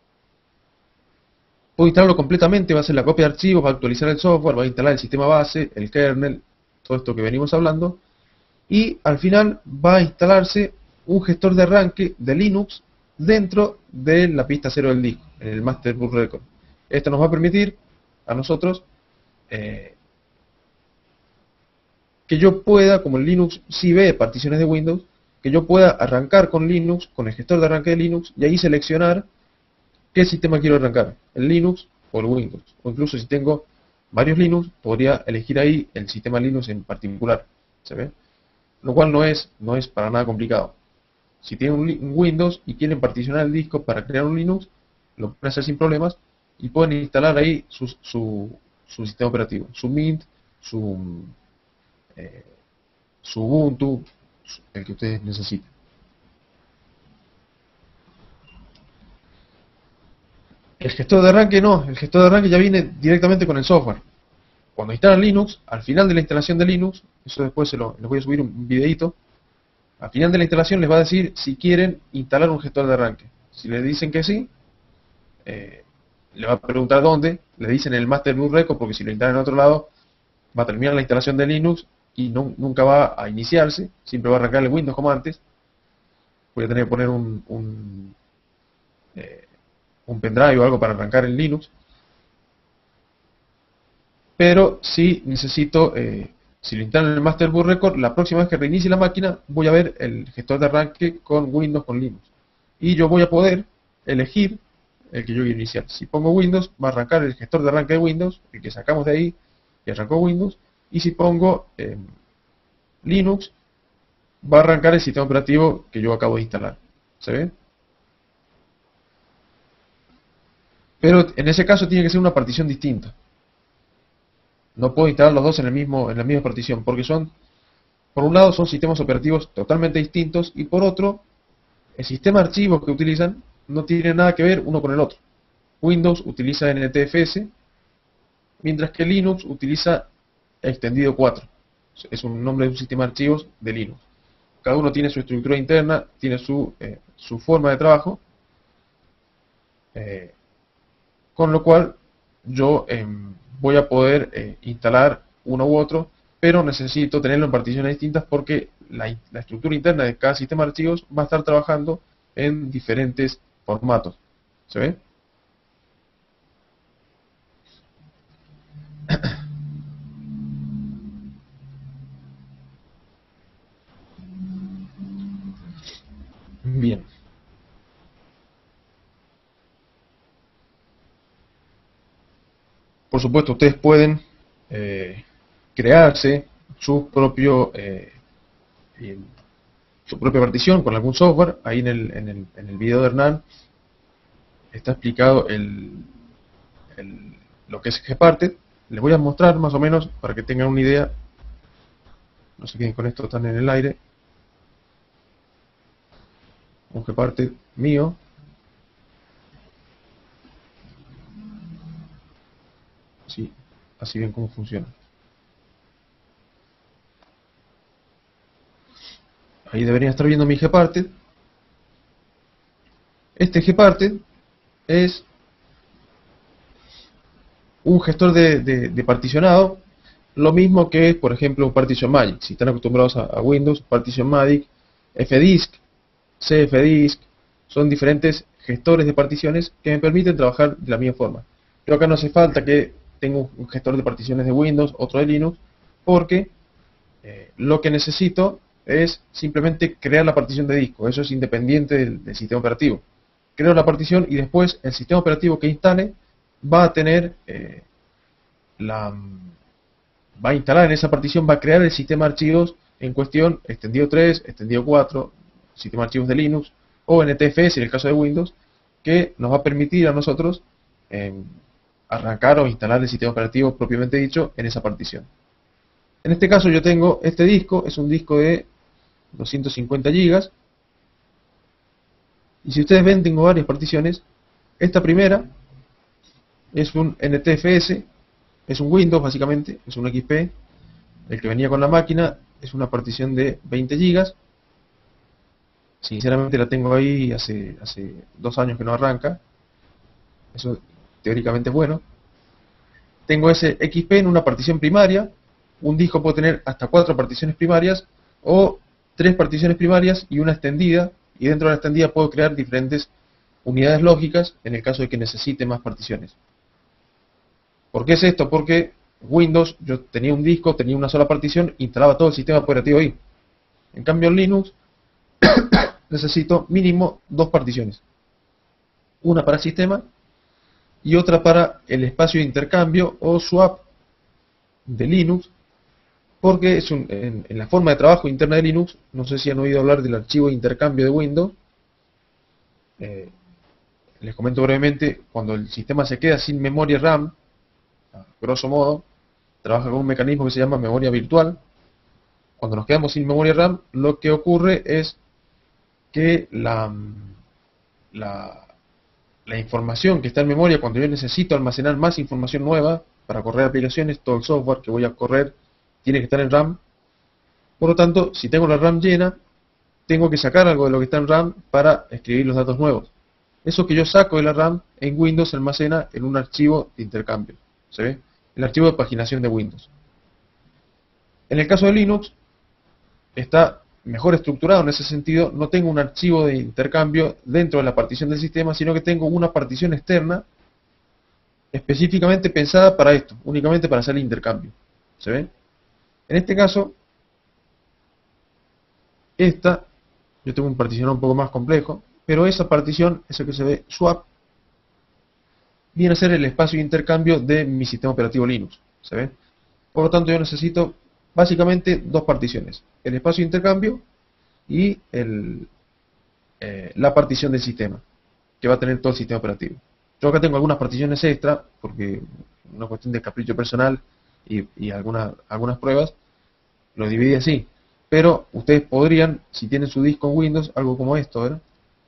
Puedo instalarlo completamente, va a hacer la copia de archivos, va a actualizar el software, va a instalar el sistema base, el kernel, todo esto que venimos hablando, y al final va a instalarse un gestor de arranque de Linux dentro de la pista cero del disco, en el Master Boot Record. Esto nos va a permitir a nosotros eh, que yo pueda, como el Linux sí ve particiones de Windows, que yo pueda arrancar con Linux, con el gestor de arranque de Linux, y ahí seleccionar qué sistema quiero arrancar, el Linux o el Windows. O incluso si tengo varios Linux, podría elegir ahí el sistema Linux en particular. ¿Se ve? Lo cual no es, no es para nada complicado. Si tienen un, un Windows y quieren particionar el disco para crear un Linux, lo pueden hacer sin problemas y pueden instalar ahí su, su, su sistema operativo, su Mint, su, eh, su Ubuntu, el que ustedes necesiten. El gestor de arranque no, el gestor de arranque ya viene directamente con el software. Cuando instalan Linux, al final de la instalación de Linux, eso después se lo, les voy a subir un videito, al final de la instalación les va a decir si quieren instalar un gestor de arranque. Si le dicen que sí, eh, le va a preguntar dónde, le dicen el Master Boot Record, porque si lo instalan en otro lado, va a terminar la instalación de Linux y no, nunca va a iniciarse, siempre va a arrancar el Windows como antes. Voy a tener que poner un, un, eh, un pendrive o algo para arrancar el Linux. Pero si necesito, eh, si lo instalo en el Master Boot Record, la próxima vez que reinicie la máquina, voy a ver el gestor de arranque con Windows, con Linux. Y yo voy a poder elegir el que yo quiero iniciar. Si pongo Windows, va a arrancar el gestor de arranque de Windows, el que sacamos de ahí, y arrancó Windows. Y si pongo eh, Linux, va a arrancar el sistema operativo que yo acabo de instalar. ¿Se ve? Pero en ese caso tiene que ser una partición distinta. No puedo instalar los dos en el mismo, en la misma partición, porque son, por un lado, son sistemas operativos totalmente distintos, y por otro, el sistema de archivos que utilizan no tiene nada que ver uno con el otro. Windows utiliza N T F S, mientras que Linux utiliza extendido cuatro. Es un nombre de un sistema de archivos de Linux. Cada uno tiene su estructura interna, tiene su, eh, su forma de trabajo, eh, con lo cual yo eh, voy a poder eh, instalar uno u otro, pero necesito tenerlo en particiones distintas porque la, la estructura interna de cada sistema de archivos va a estar trabajando en diferentes formatos. ¿Se ve? Bien. Por supuesto, ustedes pueden eh, crearse su propio eh, eh, su propia partición con algún software. Ahí en el, en el, en el video de Hernán está explicado el, el, lo que es Gparted. Les voy a mostrar más o menos para que tengan una idea. No se queden con esto tan en el aire. Un Gparted mío. Así, así ven cómo funciona. Ahí deberían estar viendo mi Gparted. Este Gparted es un gestor de, de, de particionado, lo mismo que es, por ejemplo, un Partition Magic. Si están acostumbrados a, a Windows, Partition Magic, Fdisk, Cfdisk, son diferentes gestores de particiones que me permiten trabajar de la misma forma. Pero acá no hace falta que tenga un gestor de particiones de Windows, otro de Linux, porque eh, lo que necesito es simplemente crear la partición de disco. Eso es independiente del, del sistema operativo. Creo la partición y después el sistema operativo que instale va a tener eh, la va a instalar en esa partición, va a crear el sistema de archivos en cuestión, extendido tres, extendido cuatro, sistema de archivos de Linux o N T F S en el caso de Windows, que nos va a permitir a nosotros eh, arrancar o instalar el sistema operativo propiamente dicho en esa partición. En este caso yo tengo este disco, es un disco de doscientos cincuenta gigas, y si ustedes ven tengo varias particiones. Esta primera es un N T F S, es un Windows básicamente, es un X P, el que venía con la máquina, es una partición de veinte gigas. Sinceramente la tengo ahí hace, hace dos años que no arranca, eso teóricamente es bueno. Tengo ese X P en una partición primaria. Un disco puede tener hasta cuatro particiones primarias o tres particiones primarias y una extendida, y dentro de la extendida puedo crear diferentes unidades lógicas en el caso de que necesite más particiones. ¿Por qué es esto? Porque Windows, yo tenía un disco, tenía una sola partición, instalaba todo el sistema operativo ahí. En cambio en Linux necesito mínimo dos particiones. Una para el sistema y otra para el espacio de intercambio o swap de Linux, porque es un, en, en la forma de trabajo interna de Linux, no sé si han oído hablar del archivo de intercambio de Windows. Eh, les comento brevemente, cuando el sistema se queda sin memoria RAM, a grosso modo, trabaja con un mecanismo que se llama memoria virtual. Cuando nos quedamos sin memoria RAM, lo que ocurre es que la, la, la información que está en memoria, cuando yo necesito almacenar más información nueva para correr aplicaciones, todo el software que voy a correr tiene que estar en RAM. Por lo tanto, si tengo la RAM llena, tengo que sacar algo de lo que está en RAM para escribir los datos nuevos. Eso que yo saco de la RAM en Windows se almacena en un archivo de intercambio. ¿Se ve? El archivo de paginación de Windows. En el caso de Linux, está mejor estructurado en ese sentido. No tengo un archivo de intercambio dentro de la partición del sistema, sino que tengo una partición externa específicamente pensada para esto, únicamente para hacer el intercambio. ¿Se ve? En este caso, esta, yo tengo un particionado un poco más complejo, pero esa partición, eso que se ve, swap, viene a ser el espacio de intercambio de mi sistema operativo Linux. ¿Se ve? Por lo tanto, yo necesito básicamente dos particiones: el espacio de intercambio y el, eh, la partición del sistema, que va a tener todo el sistema operativo. Yo acá tengo algunas particiones extra, porque una cuestión de capricho personal y, y alguna, algunas pruebas, lo dividí así. Pero ustedes podrían, si tienen su disco en Windows, algo como esto, ¿verdad?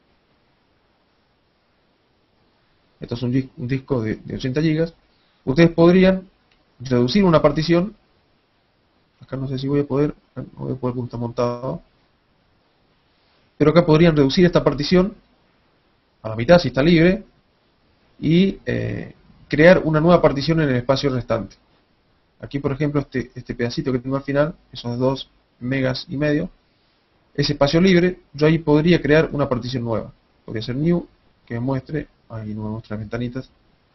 Esto es un, dis un disco de, de ochenta gigas. Ustedes podrían reducir una partición. Acá no sé si voy a poder, no voy a poder porque está montado. Pero acá podrían reducir esta partición a la mitad si está libre y eh, crear una nueva partición en el espacio restante. Aquí, por ejemplo, este, este pedacito que tengo al final, esos dos megas y medio, ese espacio libre, yo ahí podría crear una partición nueva. Podría ser new, que me muestre, ahí no me muestra las ventanitas.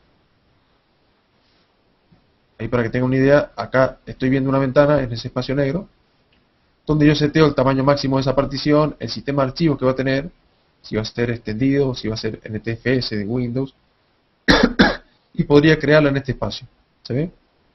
Ahí para que tengan una idea, acá estoy viendo una ventana en ese espacio negro, donde yo seteo el tamaño máximo de esa partición, el sistema de archivos que va a tener, si va a ser extendido, si va a ser N T F S de Windows, y podría crearla en este espacio. ¿Se ve?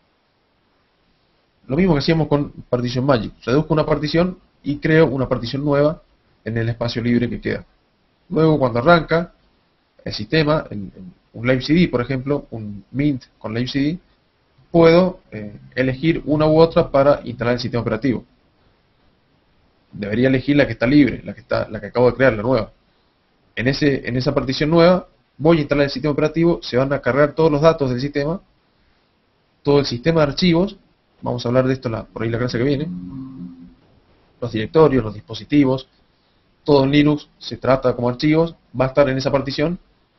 Lo mismo que hacíamos con Partition Magic. Reduzco una partición y creo una partición nueva en el espacio libre que queda. Luego, cuando arranca el sistema, en, en un libcd, por ejemplo, un Mint con libcd, puedo eh, elegir una u otra para instalar el sistema operativo. Debería elegir la que está libre, la que está, la que acabo de crear, la nueva. En ese, en esa partición nueva voy a instalar el sistema operativo, se van a cargar todos los datos del sistema, todo el sistema de archivos. Vamos a hablar de esto la, por ahí la clase que viene. Los directorios, los dispositivos, todo en Linux se trata como archivos, va a estar en esa partición.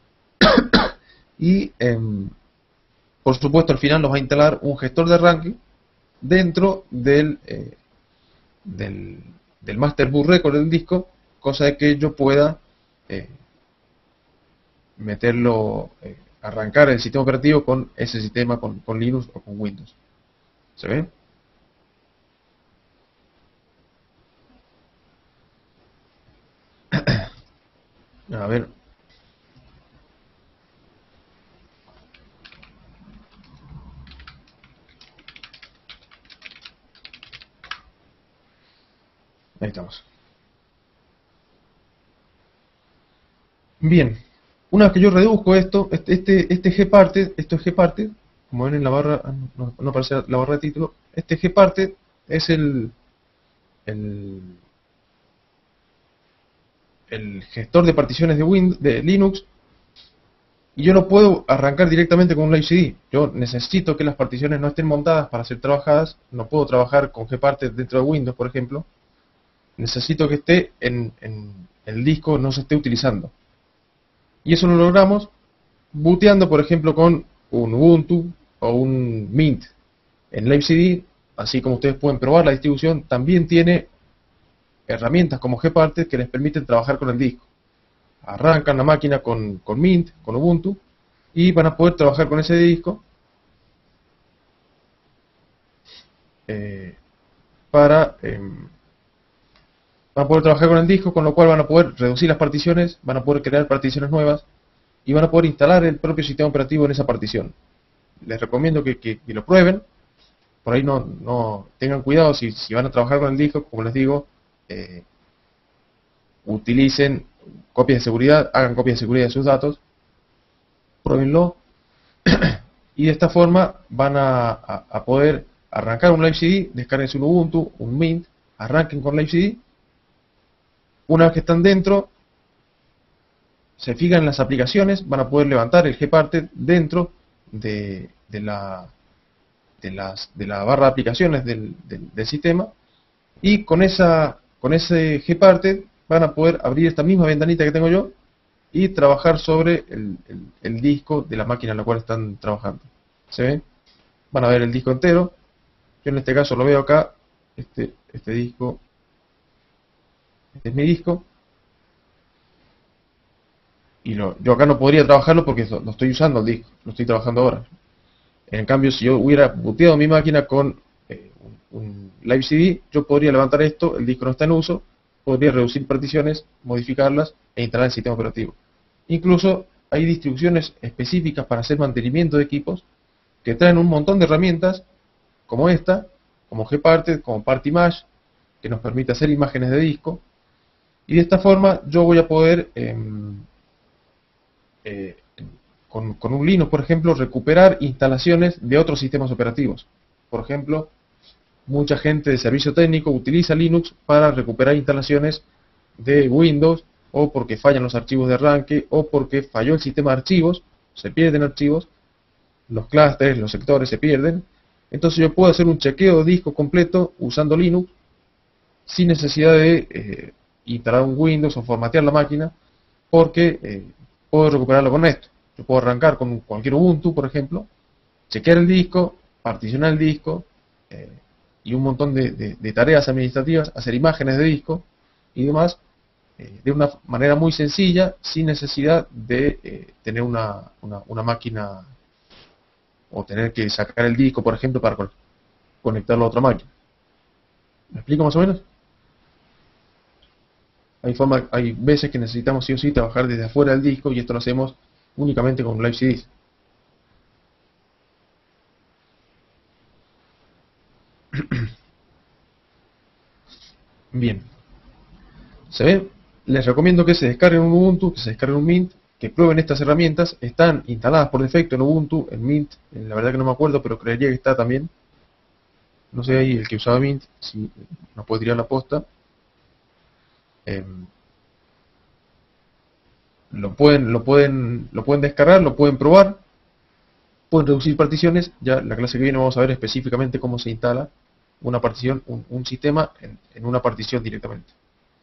Y eh, por supuesto al final nos va a instalar un gestor de arranque dentro del, eh, del, del master boot record del disco, cosa de que yo pueda eh, meterlo, eh, arrancar el sistema operativo con ese sistema, con, con Linux o con Windows. ¿Se ve? A ver. Ahí estamos. Bien. Una vez que yo reduzco esto, este, este, este gparted, esto es gparted, como ven en la barra, no, no aparece la barra de título, este gparted es el, el, el gestor de particiones de, Windows, de Linux, y yo no puedo arrancar directamente con un libcd. Yo necesito que las particiones no estén montadas para ser trabajadas, no puedo trabajar con gparted dentro de Windows, por ejemplo. Necesito que esté en, en el disco, no se esté utilizando. Y eso lo logramos booteando, por ejemplo, con un Ubuntu o un Mint en libcd. Así como ustedes pueden probar, la distribución también tiene herramientas como gparted que les permiten trabajar con el disco. Arrancan la máquina con, con Mint, con Ubuntu, y van a poder trabajar con ese disco eh, para, eh, van a poder trabajar con el disco, con lo cual van a poder reducir las particiones, van a poder crear particiones nuevas y van a poder instalar el propio sistema operativo en esa partición. Les recomiendo que, que, que lo prueben. Por ahí no, no tengan cuidado si, si van a trabajar con el disco, como les digo, eh, utilicen copias de seguridad, hagan copias de seguridad de sus datos, pruébenlo y de esta forma van a, a, a poder arrancar un Live C D, descarguense un Ubuntu, un Mint, arranquen con Live C D. Una vez que están dentro, se fijan en las aplicaciones, van a poder levantar el Gparted dentro de, de, la, de, las, de la barra de aplicaciones del, del, del sistema, y con, esa, con ese Gparted van a poder abrir esta misma ventanita que tengo yo y trabajar sobre el, el, el disco de la máquina en la cual están trabajando. ¿Se ven? Van a ver el disco entero. Yo en este caso lo veo acá, este, este disco, este es mi disco, y lo, yo acá no podría trabajarlo porque lo, lo estoy usando el disco, lo estoy trabajando ahora. En cambio, si yo hubiera booteado mi máquina con eh, un, un Live C D, yo podría levantar esto, el disco no está en uso, podría reducir particiones, modificarlas e instalar el sistema operativo. Incluso hay distribuciones específicas para hacer mantenimiento de equipos que traen un montón de herramientas como esta, como Gparted, como PartyMash, que nos permite hacer imágenes de disco, y de esta forma yo voy a poder eh, eh, con, con un Linux, por ejemplo, recuperar instalaciones de otros sistemas operativos. Por ejemplo, mucha gente de servicio técnico utiliza Linux para recuperar instalaciones de Windows, o porque fallan los archivos de arranque, o porque falló el sistema de archivos, se pierden archivos, los clústeres, los sectores se pierden. Entonces yo puedo hacer un chequeo de disco completo usando Linux, sin necesidad de eh, instalar un Windows o formatear la máquina, porque eh, puedo recuperarlo con esto. Yo puedo arrancar con cualquier Ubuntu, por ejemplo, chequear el disco, particionar el disco, eh, y un montón de, de, de tareas administrativas, hacer imágenes de disco y demás, eh, de una manera muy sencilla, sin necesidad de eh, tener una, una, una máquina, o tener que sacar el disco, por ejemplo, para con, conectarlo a otra máquina. ¿Me explico más o menos? Hay, forma, hay veces que necesitamos sí o sí trabajar desde afuera del disco, y esto lo hacemos únicamente con Live C Ds. Bien. ¿Se ven? Les recomiendo que se descarguen un Ubuntu, que se descarguen un Mint, que prueben estas herramientas. Están instaladas por defecto en Ubuntu, en Mint, la verdad que no me acuerdo, pero creería que está también. No sé ahí el que usaba Mint, si nos puede tirar la posta. Eh, lo pueden, lo pueden, lo pueden descargar, lo pueden probar, pueden reducir particiones. Ya la clase que viene vamos a ver específicamente cómo se instala una partición, un, un sistema en, en una partición directamente.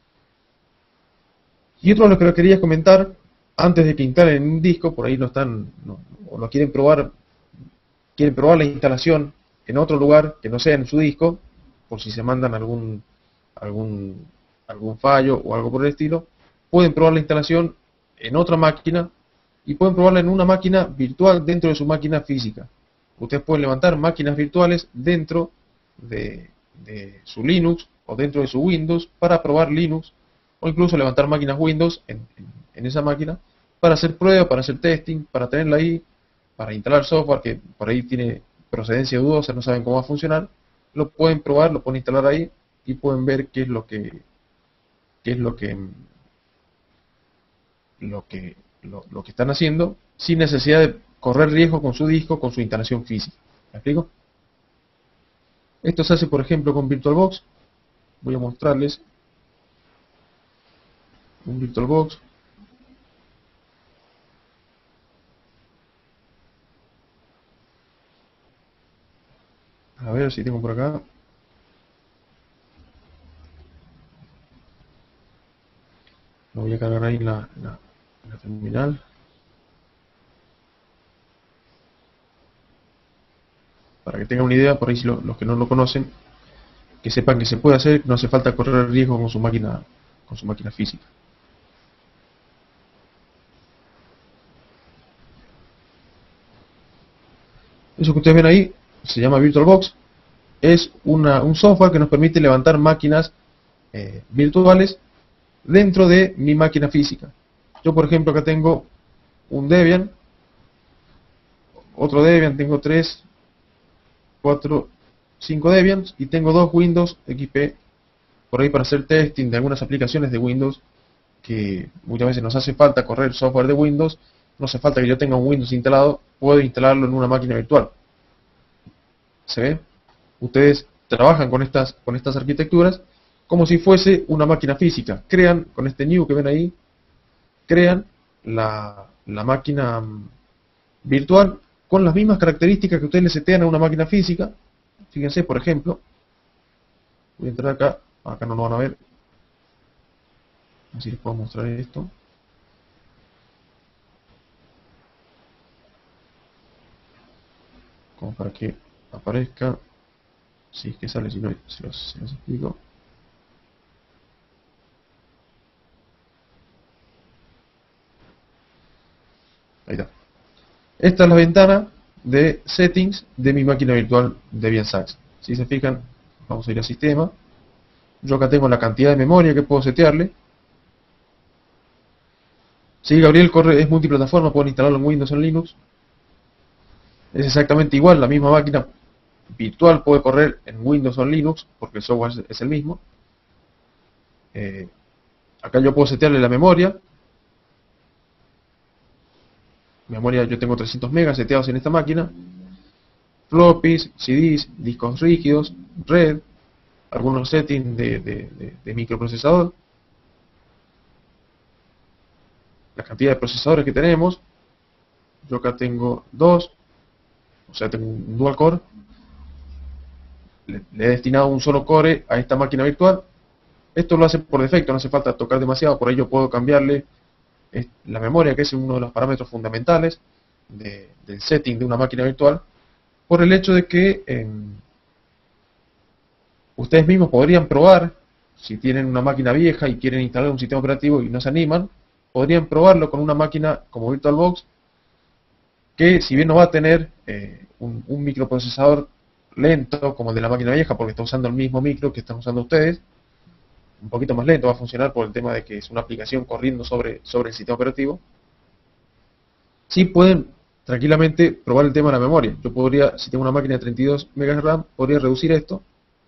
Y otro de lo que les quería comentar, antes de que instalen un disco, por ahí lo están, no, o lo quieren probar, quieren probar la instalación en otro lugar que no sea en su disco, por si se mandan algún, algún, algún fallo o algo por el estilo, pueden probar la instalación en otra máquina, y pueden probarla en una máquina virtual dentro de su máquina física. Ustedes pueden levantar máquinas virtuales dentro de, de su Linux o dentro de su Windows para probar Linux, o incluso levantar máquinas Windows en, en, en esa máquina para hacer pruebas, para hacer testing, para tenerla ahí, para instalar software que por ahí tiene procedencia dudosa, no saben cómo va a funcionar. Lo pueden probar, lo pueden instalar ahí y pueden ver qué es lo que qué es lo que lo que lo, lo que están haciendo, sin necesidad de correr riesgo con su disco, con su instalación física. ¿Me explico? Esto se hace, por ejemplo, con VirtualBox. Voy a mostrarles un VirtualBox. A ver si tengo por acá. Lo voy a cargar ahí en la, en la, en la terminal. Para que tengan una idea, por ahí si lo, los que no lo conocen, que sepan que se puede hacer, no hace falta correr riesgo con su máquina, con su máquina física. Eso que ustedes ven ahí se llama VirtualBox. es una, un software que nos permite levantar máquinas eh, virtuales dentro de mi máquina física. Yo, por ejemplo, acá tengo un Debian, otro Debian, tengo tres, cuatro, cinco Debians y tengo dos Windows X P por ahí para hacer testing de algunas aplicaciones de Windows que muchas veces nos hace falta correr software de Windows. No hace falta que yo tenga un Windows instalado, puedo instalarlo en una máquina virtual. ¿Se ve? Ustedes trabajan con estas, con estas arquitecturas como si fuese una máquina física. Crean, con este new que ven ahí, crean la, la máquina virtual con las mismas características que ustedes le setean a una máquina física. Fíjense, por ejemplo, voy a entrar acá, acá no lo van a ver, a ver si les puedo mostrar esto. Como para que aparezca, si es que sale, si no, se los, se los explico. Ahí está. Esta es la ventana de settings de mi máquina virtual Debian Sax. Si se fijan, vamos a ir a sistema. Yo acá tengo la cantidad de memoria que puedo setearle. Si Gabriel corre, es multiplataforma, pueden instalarlo en Windows o en Linux. Es exactamente igual, la misma máquina virtual puede correr en Windows o en Linux, porque el software es el mismo. Eh, acá yo puedo setearle la memoria. Memoria, yo tengo trescientos megas seteados en esta máquina. Floppies, C Ds, discos rígidos, red, algunos settings de, de, de, de microprocesador. La cantidad de procesadores que tenemos. Yo acá tengo dos. O sea, tengo un dual core. Le, le he destinado un solo core a esta máquina virtual. Esto lo hace por defecto, no hace falta tocar demasiado. Por ello puedo cambiarle la memoria, que es uno de los parámetros fundamentales de, del setting de una máquina virtual, por el hecho de que eh, ustedes mismos podrían probar, si tienen una máquina vieja y quieren instalar un sistema operativo y no se animan, podrían probarlo con una máquina como VirtualBox, que si bien no va a tener eh, un, un microprocesador lento como el de la máquina vieja, porque está usando el mismo micro que están usando ustedes, un poquito más lento va a funcionar por el tema de que es una aplicación corriendo sobre, sobre el sistema operativo. Sí pueden tranquilamente probar el tema de la memoria. Yo podría, si tengo una máquina de treinta y dos megas de RAM, podría reducir esto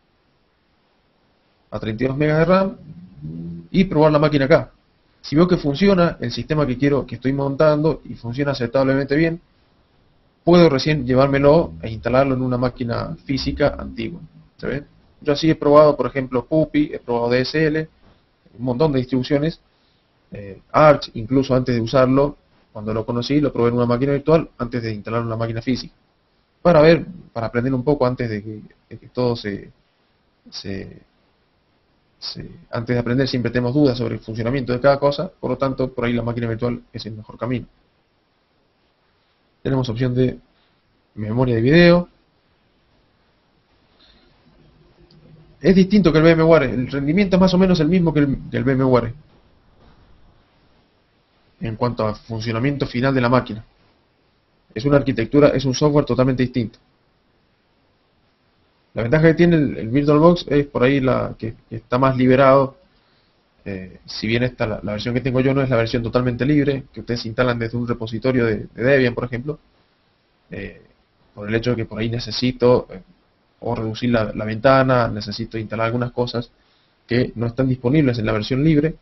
a treinta y dos megas de RAM y probar la máquina acá. Si veo que funciona el sistema que quiero, que estoy montando y funciona aceptablemente bien, puedo recién llevármelo e instalarlo en una máquina física antigua. ¿Se ve? Yo así he probado, por ejemplo, Puppy, he probado D S L, un montón de distribuciones, eh, Arch, incluso antes de usarlo, cuando lo conocí, lo probé en una máquina virtual, antes de instalarlo en una máquina física. Para ver, para aprender un poco antes de que, de que todo se, se, se... Antes de aprender siempre tenemos dudas sobre el funcionamiento de cada cosa, por lo tanto, por ahí la máquina virtual es el mejor camino. Tenemos opción de memoria de video. Es distinto que el VMware, el rendimiento es más o menos el mismo que el, que el VMware en cuanto a funcionamiento final de la máquina. Es una arquitectura, es un software totalmente distinto. La ventaja que tiene el, el VirtualBox es por ahí la que, que está más liberado. Eh, si bien esta, la, la versión que tengo yo no es la versión totalmente libre, que ustedes instalan desde un repositorio de, de Debian, por ejemplo, eh, por el hecho de que por ahí necesito eh, o reducir la, la ventana, necesito instalar algunas cosas que no están disponibles en la versión libre.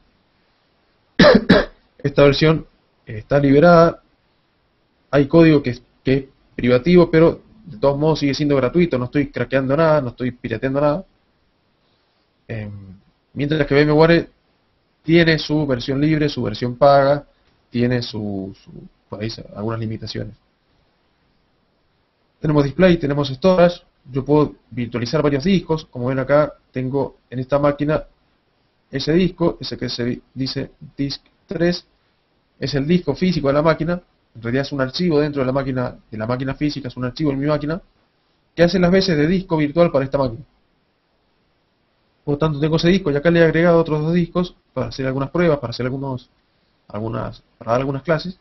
Esta versión está liberada, hay código que es, que es privativo, pero de todos modos sigue siendo gratuito, no estoy craqueando nada, no estoy pirateando nada. Eh, mientras que VMware tiene su versión libre, su versión paga, tiene su, su por ahí algunas limitaciones. Tenemos display, tenemos storage. Yo puedo virtualizar varios discos. Como ven acá, tengo en esta máquina ese disco, ese que se dice disk tres, es el disco físico de la máquina. En realidad es un archivo dentro de la máquina, de la máquina física, es un archivo en mi máquina, que hace las veces de disco virtual para esta máquina. Por lo tanto, tengo ese disco y acá le he agregado otros dos discos para hacer algunas pruebas, para hacer algunos, algunas, para dar algunas clases.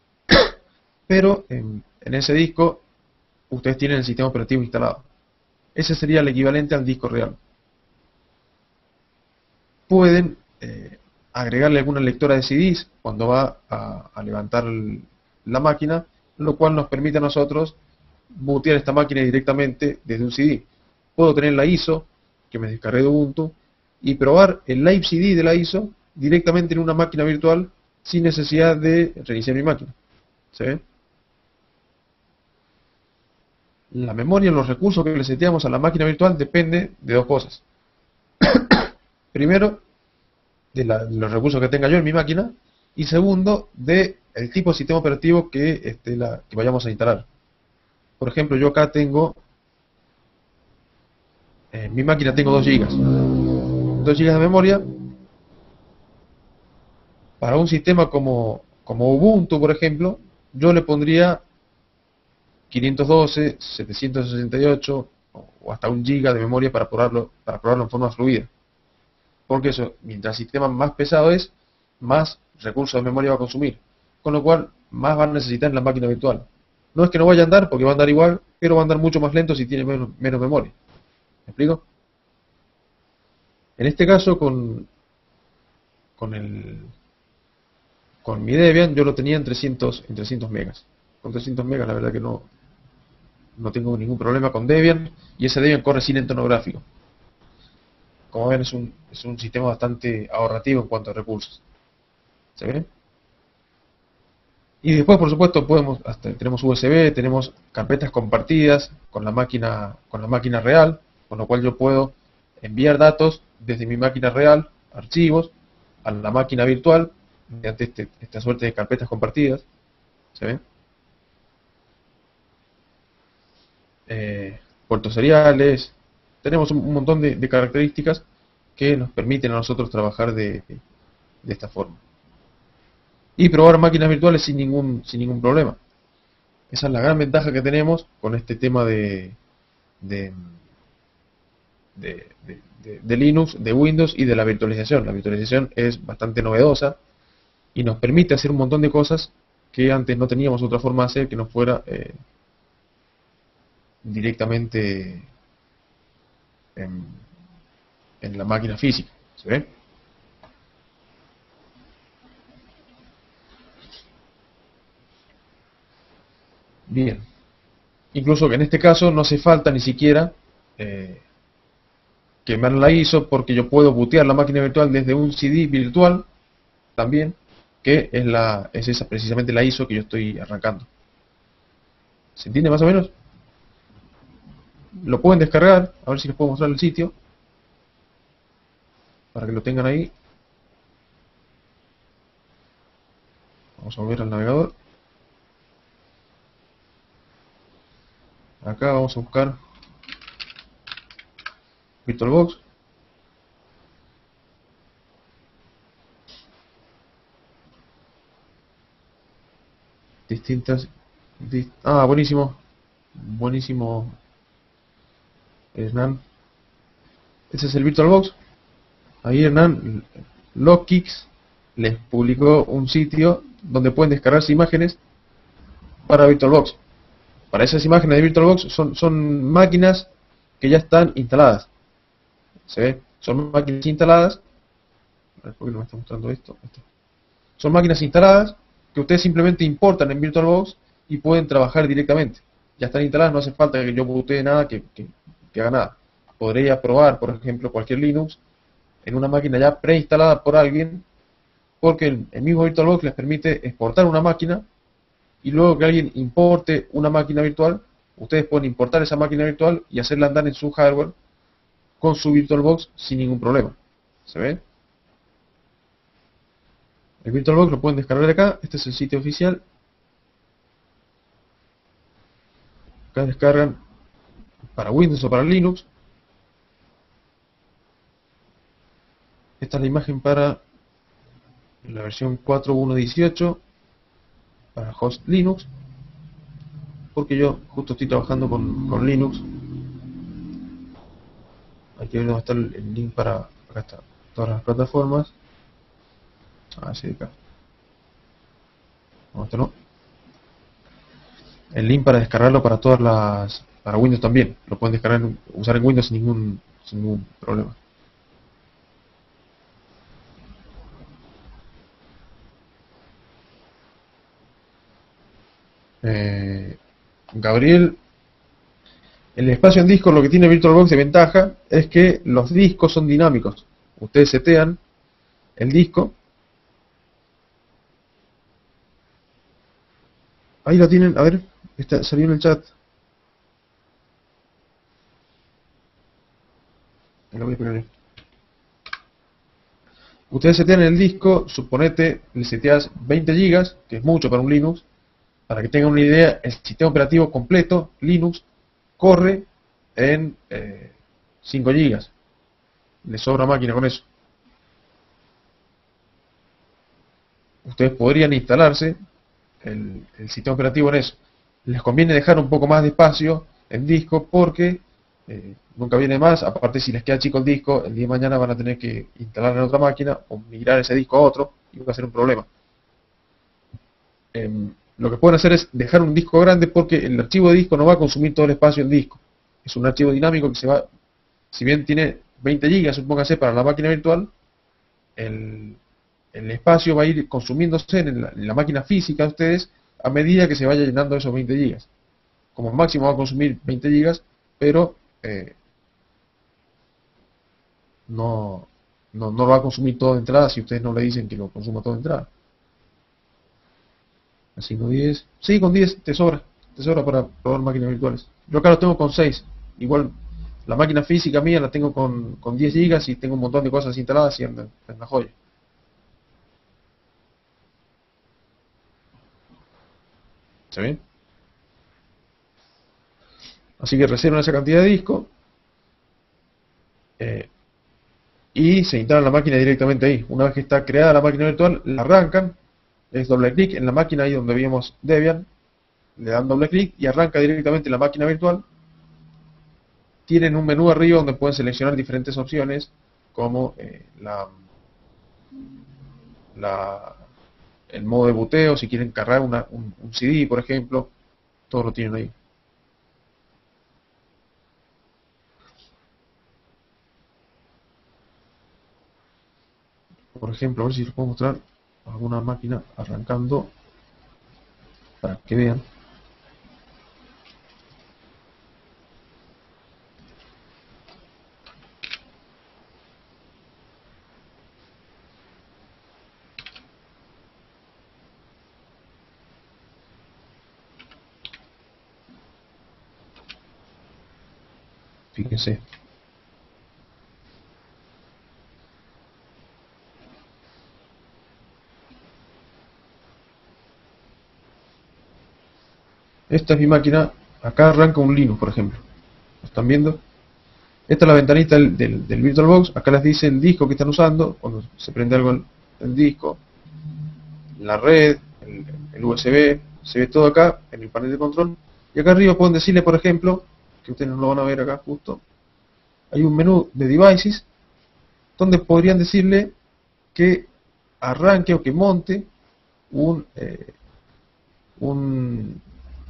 Pero en, en ese disco ustedes tienen el sistema operativo instalado. Ese sería el equivalente al disco real. Pueden eh, agregarle alguna lectora de C Ds cuando va a, a levantar el, la máquina, lo cual nos permite a nosotros bootear esta máquina directamente desde un C D. Puedo tener la I S O que me descargué de Ubuntu y probar el live C D de la I S O directamente en una máquina virtual sin necesidad de reiniciar mi máquina. ¿Se ve? La memoria, los recursos que le seteamos a la máquina virtual depende de dos cosas. Primero, de, la, de los recursos que tenga yo en mi máquina, y segundo, de el tipo de sistema operativo que, este, la, que vayamos a instalar. Por ejemplo, yo acá tengo, en mi máquina tengo dos gigas. dos gigas de memoria. Para un sistema como, como Ubuntu, por ejemplo, yo le pondría quinientos doce, setecientos sesenta y ocho o hasta un giga de memoria para probarlo, para probarlo en forma fluida. Porque eso, mientras el sistema más pesado es, más recursos de memoria va a consumir. Con lo cual, más van a necesitar en la máquina virtual. No es que no vaya a andar, porque va a andar igual, pero va a andar mucho más lento si tiene menos, menos memoria. ¿Me explico? En este caso, con, con el con mi Debian, yo lo tenía en trescientos, en trescientos megas. Con trescientos megas, la verdad que no, no tengo ningún problema con Debian, y ese Debian corre sin entorno gráfico. Como ven, es un, es un sistema bastante ahorrativo en cuanto a recursos. ¿Se ven? Y después, por supuesto, podemos hasta tenemos U S B, tenemos carpetas compartidas con la máquina con la máquina real, con lo cual yo puedo enviar datos desde mi máquina real, archivos, a la máquina virtual, mediante este, esta suerte de carpetas compartidas. ¿Se ven? Eh, puertos seriales. Tenemos un, un montón de, de características que nos permiten a nosotros trabajar de, de esta forma. Y probar máquinas virtuales sin ningún, sin ningún problema. Esa es la gran ventaja que tenemos con este tema de, de, de, de, de, de Linux, de Windows y de la virtualización. La virtualización es bastante novedosa y nos permite hacer un montón de cosas que antes no teníamos otra forma de hacer que no fuera eh, directamente en, en la máquina física. ¿Se ve? Bien. Incluso que en este caso no hace falta ni siquiera eh, quemar la I S O, porque yo puedo bootear la máquina virtual desde un C D virtual también, que es, la, es esa precisamente la I S O que yo estoy arrancando. ¿Se entiende más o menos? Lo pueden descargar, a ver si les puedo mostrar el sitio, para que lo tengan ahí. Vamos a volver al navegador. Acá vamos a buscar VirtualBox. Distintas... Dist ah, buenísimo. Buenísimo, Hernán. Ese es el VirtualBox. Ahí Hernán Logkix les publicó un sitio donde pueden descargarse imágenes para VirtualBox. Para esas imágenes de VirtualBox son, son máquinas que ya están instaladas. ¿Se ve? Son máquinas instaladas. A ver, ¿por qué no me está mostrando esto? Esto. Son máquinas instaladas que ustedes simplemente importan en VirtualBox y pueden trabajar directamente. Ya están instaladas, no hace falta que yo bootee nada, que, que, que haga nada. Podría probar, por ejemplo, cualquier Linux en una máquina ya preinstalada por alguien, porque el, el mismo VirtualBox les permite exportar una máquina, y luego que alguien importe una máquina virtual, ustedes pueden importar esa máquina virtual y hacerla andar en su hardware con su VirtualBox sin ningún problema. ¿Se ve? El VirtualBox lo pueden descargar de acá. Este es el sitio oficial. Acá descargan para Windows o para Linux. Esta es la imagen para la versión cuatro punto uno punto dieciocho para host Linux, porque yo justo estoy trabajando con, con Linux. Hay que ver dónde está el, el link para... Acá está, todas las plataformas. Ah, sí, acá. No, esto no. el link para descargarlo para todas las, para Windows también. Lo pueden descargar, usar en Windows sin ningún, sin ningún problema. Eh, Gabriel, el espacio en disco, lo que tiene VirtualBox de ventaja es que los discos son dinámicos. Ustedes setean el disco. Ahí lo tienen, a ver, está, salió en el chat. Lo voy a poner. Ustedes setean el disco, suponete, le seteas veinte gigas, que es mucho para un Linux. Para que tengan una idea, el sistema operativo completo, Linux, corre en eh, cinco gigas. Le sobra máquina con eso. Ustedes podrían instalarse el, el sistema operativo en eso. Les conviene dejar un poco más de espacio en disco porque eh, nunca viene más. Aparte, si les queda chico el disco, el día de mañana van a tener que instalar en otra máquina o migrar ese disco a otro y va a ser un problema. Eh, lo que pueden hacer es dejar un disco grande porque el archivo de disco no va a consumir todo el espacio en disco. Es un archivo dinámico que se va, si bien tiene veinte gigas, supóngase, para la máquina virtual, el, el espacio va a ir consumiéndose en la, en la máquina física de ustedes a medida que se vaya llenando esos veinte gigas. Como máximo va a consumir veinte gigas, pero eh, no, no, no lo va a consumir todo de entrada si ustedes no le dicen que lo consuma todo de entrada. Así no diez. Sí, con diez te sobra. Te sobra para probar máquinas virtuales. Yo acá lo tengo con seis. Igual la máquina física mía la tengo con, con diez gigas y tengo un montón de cosas instaladas y anda en la joya. ¿Se ve? Así que reservan esa cantidad de disco eh, y se instalan la máquina directamente ahí. Una vez que está creada la máquina virtual, la arrancan, es doble clic en la máquina ahí donde vimos Debian, le dan doble clic y arranca directamente la máquina virtual. Tienen un menú arriba donde pueden seleccionar diferentes opciones como eh, la, la, el modo de boteo, si quieren cargar una, un, un C D, por ejemplo, todo lo tienen ahí. Por ejemplo, a ver si les puedo mostrar alguna máquina arrancando para que vean. Fíjense. Esta es mi máquina. Acá arranca un Linux, por ejemplo. ¿Lo están viendo? Esta es la ventanita del, del, del VirtualBox. Acá les dice el disco que están usando. Cuando se prende algo en el disco, la red, el, el U S B, se ve todo acá en el panel de control. Y acá arriba pueden decirle, por ejemplo, que ustedes no lo van a ver acá justo, hay un menú de devices donde podrían decirle que arranque o que monte un, eh, un,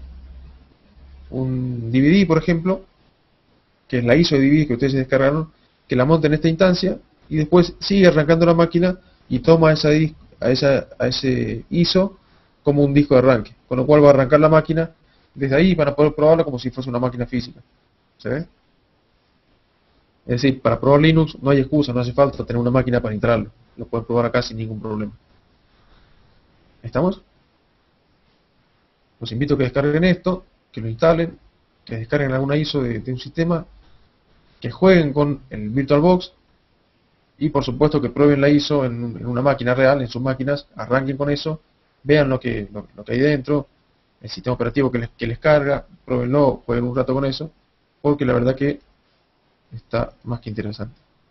un D V D, por ejemplo, que es la I S O de D V D que ustedes se descargaron, que la monte en esta instancia y después sigue arrancando la máquina y toma esa, a, esa, a ese I S O como un disco de arranque, con lo cual va a arrancar la máquina desde ahí para poder probarla como si fuese una máquina física. ¿Se ve? Es decir, para probar Linux no hay excusa, no hace falta tener una máquina para instalarlo. Lo pueden probar acá sin ningún problema. ¿Estamos? Los invito a que descarguen esto, que lo instalen, que descarguen alguna I S O de, de un sistema, que jueguen con el VirtualBox y por supuesto que prueben la I S O en, en una máquina real, en sus máquinas, arranquen con eso, vean lo que, lo, lo que hay dentro, el sistema operativo que les, que les carga, pruébenlo, jueguen un rato con eso, porque la verdad que está más que interesante.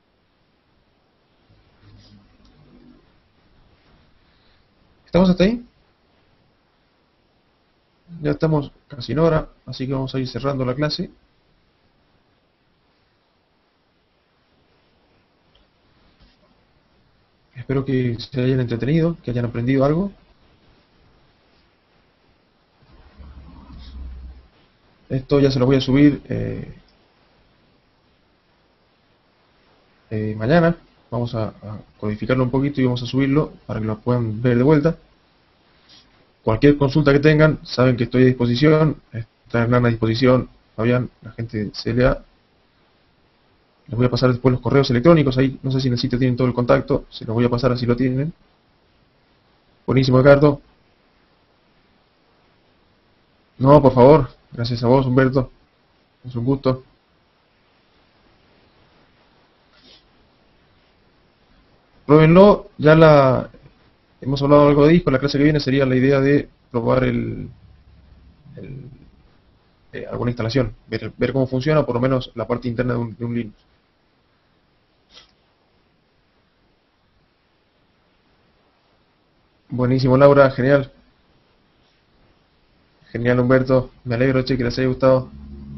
¿Estamos hasta ahí? Ya estamos casi en hora, así que vamos a ir cerrando la clase. Espero que se hayan entretenido, que hayan aprendido algo. Esto ya se lo voy a subir eh, eh, mañana. Vamos a, a codificarlo un poquito y vamos a subirlo para que lo puedan ver de vuelta. Cualquier consulta que tengan, saben que estoy a disposición. Está Hernán a disposición, Fabián, la gente de C L A. Les voy a pasar después los correos electrónicos. Ahí no sé si en el sitio tienen todo el contacto. Se los voy a pasar así lo tienen. Buenísimo, Ricardo. No, por favor. Gracias a vos, Humberto. Es un gusto. Pruébenlo. Ya la hemos hablado algo de disco. La clase que viene sería la idea de probar el, el, eh, alguna instalación. Ver, ver cómo funciona, por lo menos la parte interna de un, de un Linux. Buenísimo, Laura. Genial. Genial, Humberto. Me alegro, che, que les haya gustado.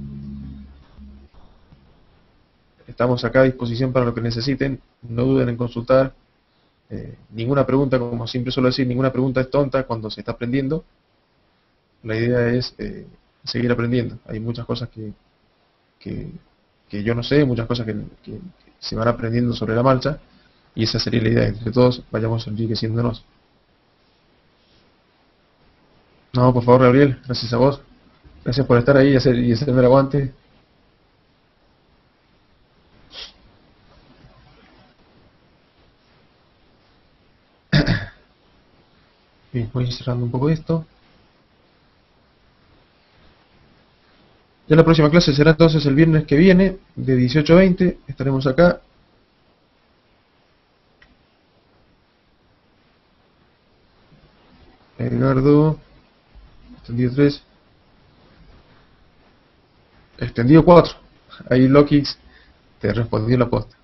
Estamos acá a disposición para lo que necesiten. No duden en consultar. Eh, ninguna pregunta, como siempre suelo decir, ninguna pregunta es tonta cuando se está aprendiendo. La idea es eh, seguir aprendiendo. Hay muchas cosas que, que, que yo no sé, muchas cosas que, que, que se van aprendiendo sobre la marcha. Y esa sería la idea, que entre todos vayamos enriqueciéndonos. No, por favor, Gabriel, gracias a vos. Gracias por estar ahí y, hacer, y hacerme el aguante. Bien, voy cerrando un poco esto. Ya la próxima clase será entonces el viernes que viene, de dieciocho a veinte. Estaremos acá. Edgardo, extendido tres, extendido cuatro. Ahí Lokix te respondió la posta.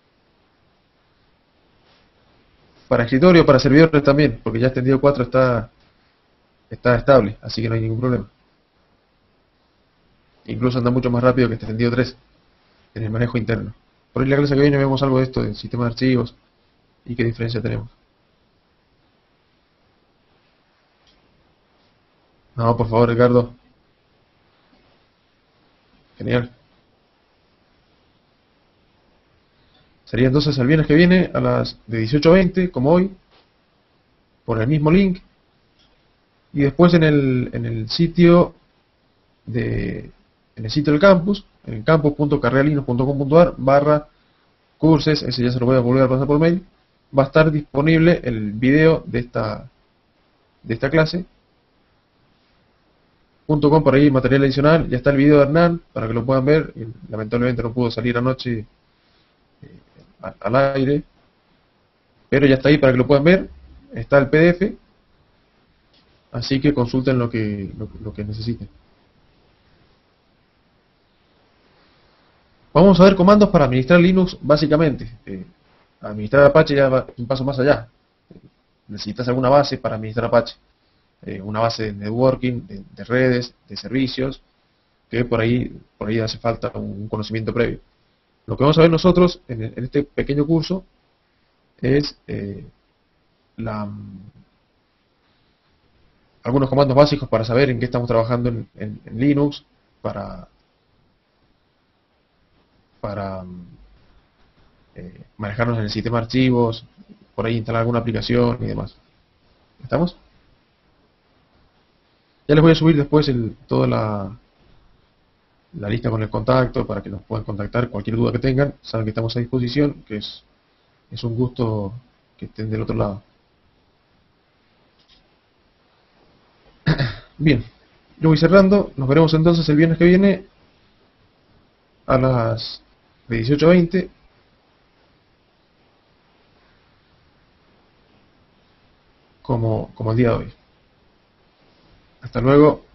Para escritorio, para servidores también, porque ya extendido cuatro está, está estable, así que no hay ningún problema. Incluso anda mucho más rápido que extendido tres en el manejo interno. Por ahí en la clase que viene vemos algo de esto, del sistema de archivos y qué diferencia tenemos. No, por favor, Ricardo. Genial. Sería entonces el viernes que viene a las de dieciocho a veinte, como hoy, por el mismo link. Y después en el, en el sitio de en el sitio del campus, en campus punto carrealinos punto com punto ar barra cursos, ese ya se lo voy a volver a pasar por mail, va a estar disponible el video de esta de esta clase. .com, por ahí material adicional, ya está el video de Hernán para que lo puedan ver. Lamentablemente no pudo salir anoche eh, al aire, pero ya está ahí para que lo puedan ver. Está el P D F, así que consulten lo que lo, lo que necesiten. Vamos a ver comandos para administrar Linux básicamente. Eh, administrar Apache ya va un paso más allá. Necesitas alguna base para administrar Apache. Eh, una base de networking, de, de redes, de servicios, que por ahí, por ahí hace falta un conocimiento previo. Lo que vamos a ver nosotros en, en este pequeño curso es eh, la, algunos comandos básicos para saber en qué estamos trabajando en, en, en Linux, para, para eh, manejarnos en el sistema de archivos, por ahí instalar alguna aplicación y demás. ¿Estamos? Ya les voy a subir después el, toda la, la lista con el contacto para que nos puedan contactar. Cualquier duda que tengan, saben que estamos a disposición, que es, es un gusto que estén del otro lado. Bien, yo voy cerrando. Nos veremos entonces el viernes que viene a las de dieciocho a veinte. Como, como el día de hoy. Hasta luego.